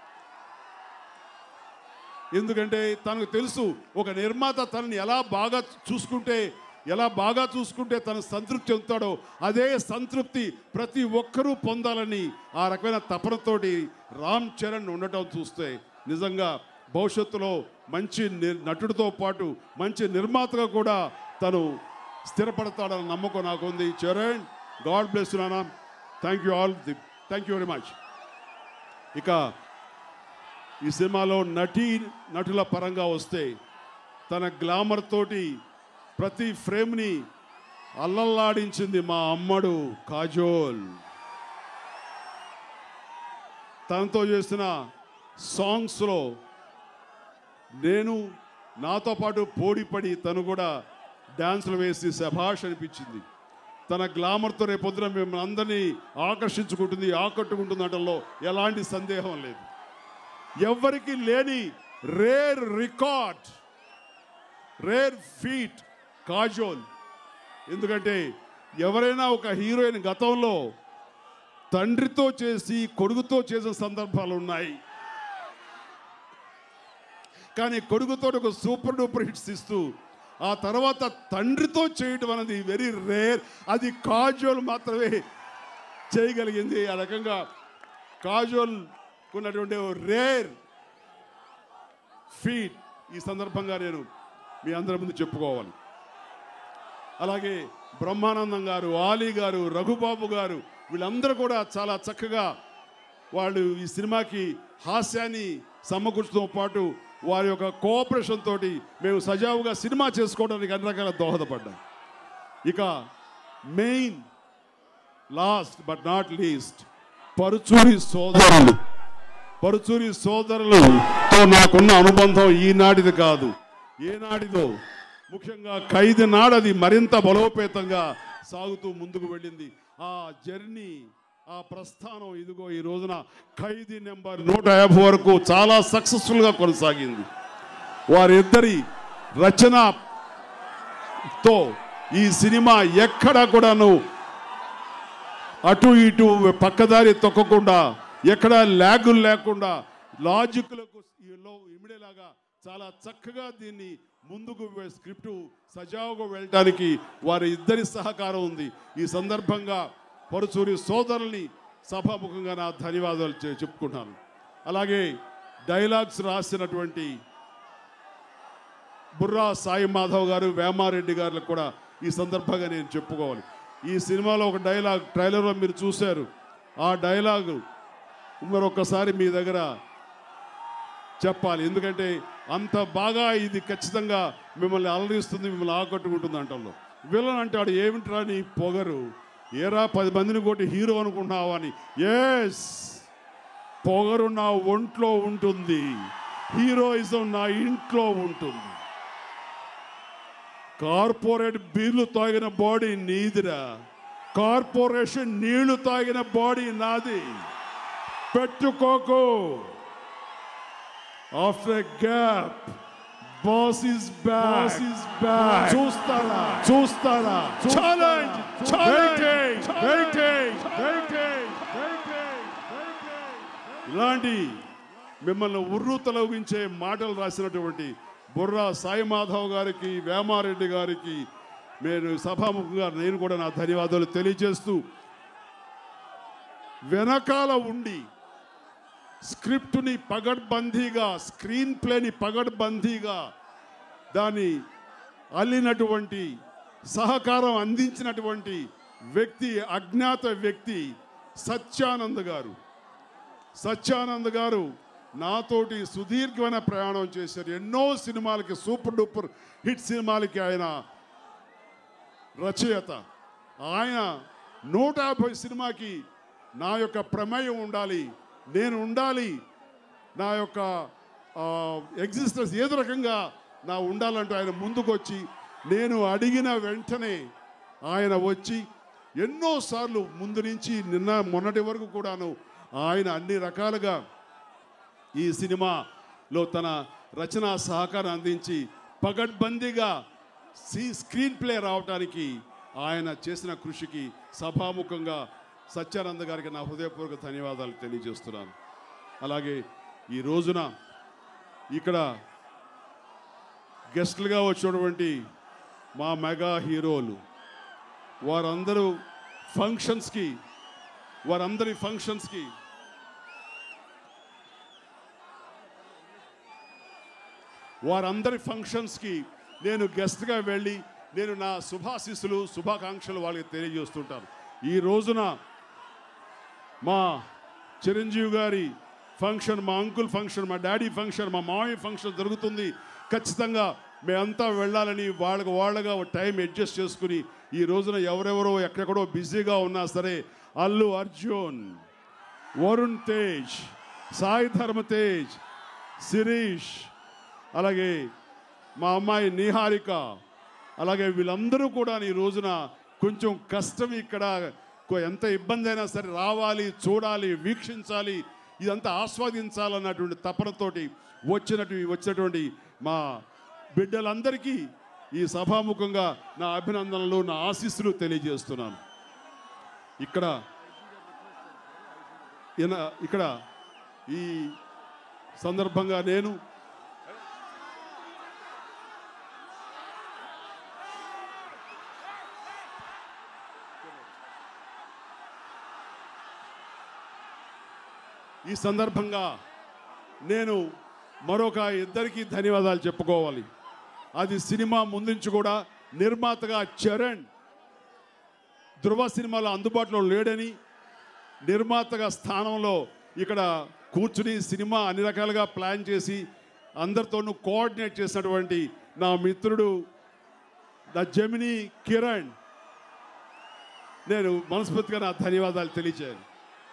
ఎందుకంటే తనకు తెలుసు ఒక నిర్మాత తనని ఎలా బాగా చూసుకుంటే ఎలా బాగా చూసుకుంటే తను సంతృప్తి చెందుతాడో అదే సంతృప్తి ప్రతి ఒక్కరూ పొందాలని ఆ రకమైన తపనతోటి రామ్ చరణ్ ఉండటం చూస్తే నిజంగా భవిష్యత్తులో మంచి నటుడితో పాటు మంచి నిర్మాతగా కూడా తను స్థిరపడతాడన్న నమ్మకం నాకు ఉంది. చరణ్, గాడ్ బ్లెస్ యు నాన్న. Thank you all, thank you very much. ఇక ఈ సినిమాలో నటీ నటుల పరంగా వస్తే తన గ్లామర్ తోటి ప్రతి ఫ్రేమ్ని అల్లల్లాడించింది మా అమ్మడు కాజోల్. తనతో చేసిన సాంగ్స్లో నేను నాతో పాటు పోటీపడి తను కూడా డ్యాన్సులు వేసి శభాష్ అనిపించింది. తన గ్లామర్తో రేపొద్దున మిమ్మల్ని అందరినీ ఆకర్షించుకుంటుంది, ఆకట్టుకుంటుంది అనడంలో ఎలాంటి సందేహం లేదు. ఎవ్వరికి లేని rare record, rare feat Kajol. ఎందుకంటే ఎవరైనా ఒక హీరోయిన్ గతంలో తండ్రితో చేసి కొడుకుతో చేసిన సందర్భాలు ఉన్నాయి, కానీ కొడుకుతో ఒక సూపర్ డూపర్ హిట్స్ ఇస్తూ ఆ తర్వాత తండ్రితో చేయడం అనేది వెరీ రేర్. అది కాజోల్ మాత్రమే చేయగలిగింది. ఆ రకంగా కాజోల్ ఉన్నటువంటి రేర్ ఫీట్ ఈ సందర్భంగా నేను మీ అందరి ముందు చెప్పుకోవాలి. అలాగే బ్రహ్మానందం గారు, ఆలీ గారు, రఘుబాబు గారు వీళ్ళందరూ కూడా చాలా చక్కగా వాళ్ళు ఈ సినిమాకి హాస్యాన్ని సమకూర్చడంతో పాటు వారి యొక్క కోఆపరేషన్ తోటి మేము సజావుగా సినిమా చేసుకోవడానికి అన్ని రకాల దోహదపడ్డాం. ఇక main last but not least Paruchuri సోదరులు. పరుచూరి సోదరులతో నాకున్న అనుబంధం ఈనాటిది కాదు, ఏనాటిదో. ముఖ్యంగా ఖైదీ నాడది మరింత బలోపేతంగా సాగుతూ ముందుకు వెళ్ళింది. ఆ జర్నీ, ఆ ప్రస్థానం ఇదిగో ఈ రోజున ఖైదీ నెంబర్ నూట యాభై వరకు చాలా సక్సెస్ఫుల్గా కొనసాగింది. వారిద్దరి రచనతో ఈ సినిమా ఎక్కడా కూడాను అటు ఇటు పక్కదారి తొక్కకుండా, ఎక్కడా ల్యాగులు లేకుండా లాజిక్లకు ఇమిడేలాగా చాలా చక్కగా దీన్ని ముందుకు స్క్రిప్టు సజావుగా వెళ్ళడానికి వారి ఇద్దరి సహకారం ఉంది. ఈ సందర్భంగా పరుచూరి సోదరుల్ని సభాముఖంగా నా ధన్యవాదాలు చెప్పుకుంటాను. అలాగే డైలాగ్స్ రాసినటువంటి బుర్రా సాయి మాధవ్ గారు, వేమారెడ్డి గారికి కూడా ఈ సందర్భంగా నేను చెప్పుకోవాలి. ఈ సినిమాలో ఒక డైలాగ్ ట్రైలర్లో మీరు చూశారు. ఆ డైలాగు మరొకసారి మీ దగ్గర చెప్పాలి, ఎందుకంటే అంత బాగా ఇది ఖచ్చితంగా మిమ్మల్ని అలరిస్తుంది, మిమ్మల్ని ఆకట్టుకుంటుంది. అంటలో విలన్ అంటాడు, ఏమిట్రా నీ పొగరు, ఏరా పది మందిని కొట్టి హీరో అనుకుంటున్నావా అని. ఎస్, పొగరు నా ఒంట్లో ఉంటుంది, హీరోయిజం నా ఇంట్లో ఉంటుంది. కార్పొరేట్ బీర్లు తాగిన బాడీ నీదిరా, కార్పొరేషన్ నీళ్లు తాగిన బాడీ నాది. పెట్టుకోకు. After gap boss is back. Boss is back. చూస్తారా చూస్తారా ఛాలెంజ్ ఛాలెంజ్ వెయిటింగ్ వెయిటింగ్ ఇలాంటి మిమ్మల్ని ఉర్రు తొలగించే మాటలు రాసినటువంటి బుర్రా సాయి మాధవ్ గారికి, వేమారెడ్డి గారికి నేను సభాముఖంగా నేను కూడా నా ధన్యవాదాలు తెలియజేస్తూ, వెనకాల ఉండి స్క్రిప్ట్ని పగడ్బందీగా, స్క్రీన్ ప్లేని పగడ్బందీగా దాన్ని అల్లినటువంటి, సహకారం అందించినటువంటి వ్యక్తి, అజ్ఞాత వ్యక్తి సత్యానంద్ గారు. సత్యానంద్ గారు నాతోటి సుదీర్ఘమైన ప్రయాణం చేశారు. ఎన్నో సినిమాలకి, సూపర్ డూపర్ హిట్ సినిమాలకి ఆయన రచయిత. ఆయన నూట యాభై సినిమాకి నా యొక్క ప్రమేయం ఉండాలి, నేను ఉండాలి, నా యొక్క ఎగ్జిస్టెన్స్ ఏదో రకంగా నా ఉండాలంటూ ఆయన ముందుకు వచ్చి, నేను అడిగిన వెంటనే ఆయన వచ్చి ఎన్నోసార్లు ముందు నుంచి నిన్న మొన్నటి వరకు కూడాను ఆయన అన్ని రకాలుగా ఈ సినిమాలో తన రచనా సహకారం అందించి పగడ్బందీగా సి స్క్రీన్ ప్లే రావడానికి ఆయన చేసిన కృషికి సభాముఖంగా సత్యానంద గారికి నా హృదయపూర్వక ధన్యవాదాలు తెలియజేస్తున్నాను. అలాగే ఈ రోజున ఇక్కడ గెస్టులుగా వచ్చినటువంటి మా మెగా హీరోలు వారందరూ ఫంక్షన్స్కి వారందరి ఫంక్షన్స్కి వారందరి ఫంక్షన్స్కి నేను గెస్ట్గా వెళ్ళి నేను నా శుభాశీస్సులు శుభాకాంక్షలు వాళ్ళకి తెలియజేస్తుంటాను. ఈ రోజున మా చిరంజీవి గారి ఫంక్షన్, మా అంకుల్ ఫంక్షన్, మా డాడీ ఫంక్షన్, మా మామయ్య ఫంక్షన్ జరుగుతుంది. ఖచ్చితంగా మేమంతా వెళ్ళాలని వాళ్ళకు వాళ్ళగా టైం అడ్జస్ట్ చేసుకుని ఈ రోజున ఎవరెవరో ఎక్కడెక్కడో బిజీగా ఉన్నా సరే అల్లు అర్జున్, వరుణ్ తేజ్, సాయి ధర్మ తేజ్, శిరీష్, అలాగే మా అమ్మాయి నిహారిక, అలాగే వీళ్ళందరూ కూడా ఈ రోజున కొంచెం కష్టం, ఇక్కడ ఎంత ఇబ్బంది అయినా సరే రావాలి, చూడాలి, వీక్షించాలి, ఇదంతా ఆస్వాదించాలన్నటువంటి తపనతోటి వచ్చినట్టు వచ్చినటువంటి మా బిడ్డలందరికీ ఈ సభాముఖంగా నా అభినందనలు, నా ఆశీస్సులు తెలియజేస్తున్నాను. ఇక్కడ ఇక్కడ ఈ సందర్భంగా నేను ఈ సందర్భంగా నేను మరొక ఇద్దరికి ధన్యవాదాలు చెప్పుకోవాలి. అది సినిమా ముందుంచి కూడా నిర్మాతగా చరణ్ ధృవ సినిమాలో అందుబాటులో లేడని నిర్మాతగా స్థానంలో ఇక్కడ కూర్చుని సినిమా అన్ని రకాలుగా ప్లాన్ చేసి అందరితోనూ కోఆర్డినేట్ చేసినటువంటి నా మిత్రుడు నా జెమిని కిరణ్, నేను మనస్ఫూర్తిగా నా ధన్యవాదాలు తెలియజేయాలి.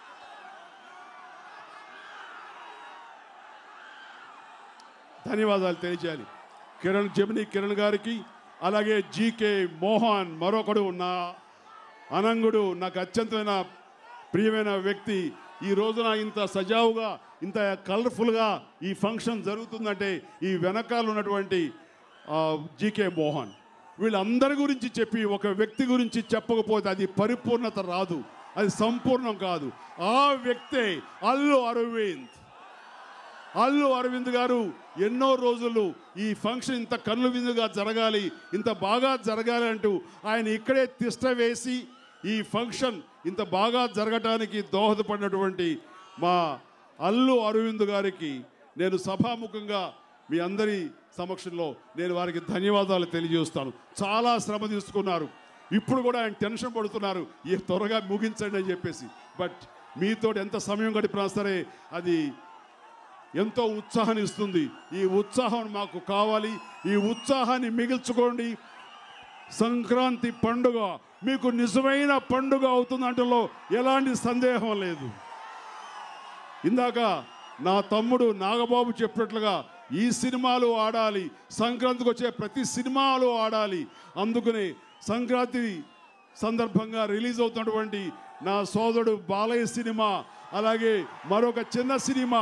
ధన్యవాదాలు తెలియజేయాలి కిరణ్, జెమిని కిరణ్ గారికి. అలాగే జీకే మోహన్, మరొకడు నా అనంగుడు, నాకు అత్యంతమైన ప్రియమైన వ్యక్తి. ఈ రోజున ఇంత సజావుగా, ఇంత కలర్ఫుల్గా ఈ ఫంక్షన్ జరుగుతుందంటే ఈ వెనకాల ఉన్నటువంటి జీకే మోహన్. వీళ్ళందరి గురించి చెప్పి ఒక వ్యక్తి గురించి చెప్పకపోతే అది పరిపూర్ణత రాదు, అది సంపూర్ణం కాదు. ఆ వ్యక్తే అల్లు అరవింద్. అల్లు అరవింద్ గారు ఎన్నో రోజులు ఈ ఫంక్షన్ ఇంత కన్ను విందుగా జరగాలి, ఇంత బాగా జరగాలి అంటూ ఆయన ఇక్కడే తిష్ట వేసి ఈ ఫంక్షన్ ఇంత బాగా జరగటానికి దోహదపడినటువంటి మా అల్లు అరవింద్ గారికి నేను సభాముఖంగా మీ అందరి సమక్షంలో నేను వారికి ధన్యవాదాలు తెలియజేస్తాను. చాలా శ్రమ తీసుకున్నారు. ఇప్పుడు కూడా ఆయన టెన్షన్ పడుతున్నారు, ఈ త్వరగా ముగించండి అని చెప్పేసి. బట్ మీతో ఎంత సమయం గడిపినా సరే అది ఎంతో ఉత్సాహాన్ని ఇస్తుంది. ఈ ఉత్సాహం మాకు కావాలి. ఈ ఉత్సాహాన్ని మిగిల్చుకోండి. సంక్రాంతి పండుగ మీకు నిజమైన పండుగ అవుతుందంటలో ఎలాంటి సందేహం లేదు. ఇందాక నా తమ్ముడు నాగబాబు చెప్పినట్లుగా ఈ సినిమాలు ఆడాలి, సంక్రాంతికి వచ్చే ప్రతి సినిమాలు ఆడాలి. అందుకనే సంక్రాంతి సందర్భంగా రిలీజ్ అవుతున్నటువంటి నా సోదరుడు బాలయ్య సినిమా, అలాగే మరొక చిన్న సినిమా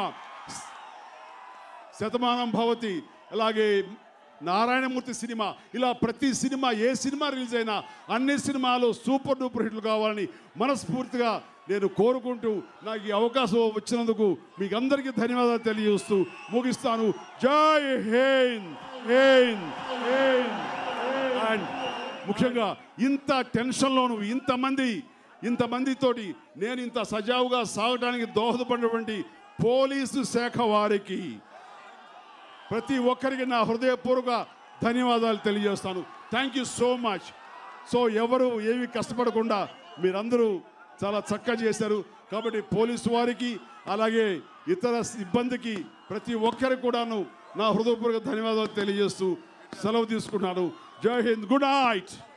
శతమానం భవతి, అలాగే నారాయణమూర్తి సినిమా, ఇలా ప్రతి సినిమా ఏ సినిమా రిలీజ్ అయినా అన్ని సినిమాలు సూపర్ డూపర్ హిట్లు కావాలని మనస్ఫూర్తిగా నేను కోరుకుంటూ నాకు ఈ అవకాశం వచ్చినందుకు మీకు అందరికీ ధన్యవాదాలు తెలియజేస్తూ ముగిస్తాను. జై హింద్ హింద్ హింద్. అండ్ ముఖ్యంగా ఇంత టెన్షన్లోను ఇంతమంది ఇంతమందితోటి నేను ఇంత సజావుగా సాగడానికి దోహదపడినటువంటి పోలీసు శాఖ వారికి ప్రతి ఒక్కరికి నా హృదయపూర్వక ధన్యవాదాలు తెలియజేస్తాను. Thank you so much. So ఎవరు ఏమి కష్టపడకుండా మీరందరూ చాలా చక్కగా చేశారు. కాబట్టి పోలీసు వారికి అలాగే ఇతర సిబ్బందికి ప్రతి ఒక్కరికి కూడాను నా హృదయపూర్వక ధన్యవాదాలు తెలియజేస్తూ సెలవు తీసుకున్నాను. జై హింద్. Good night.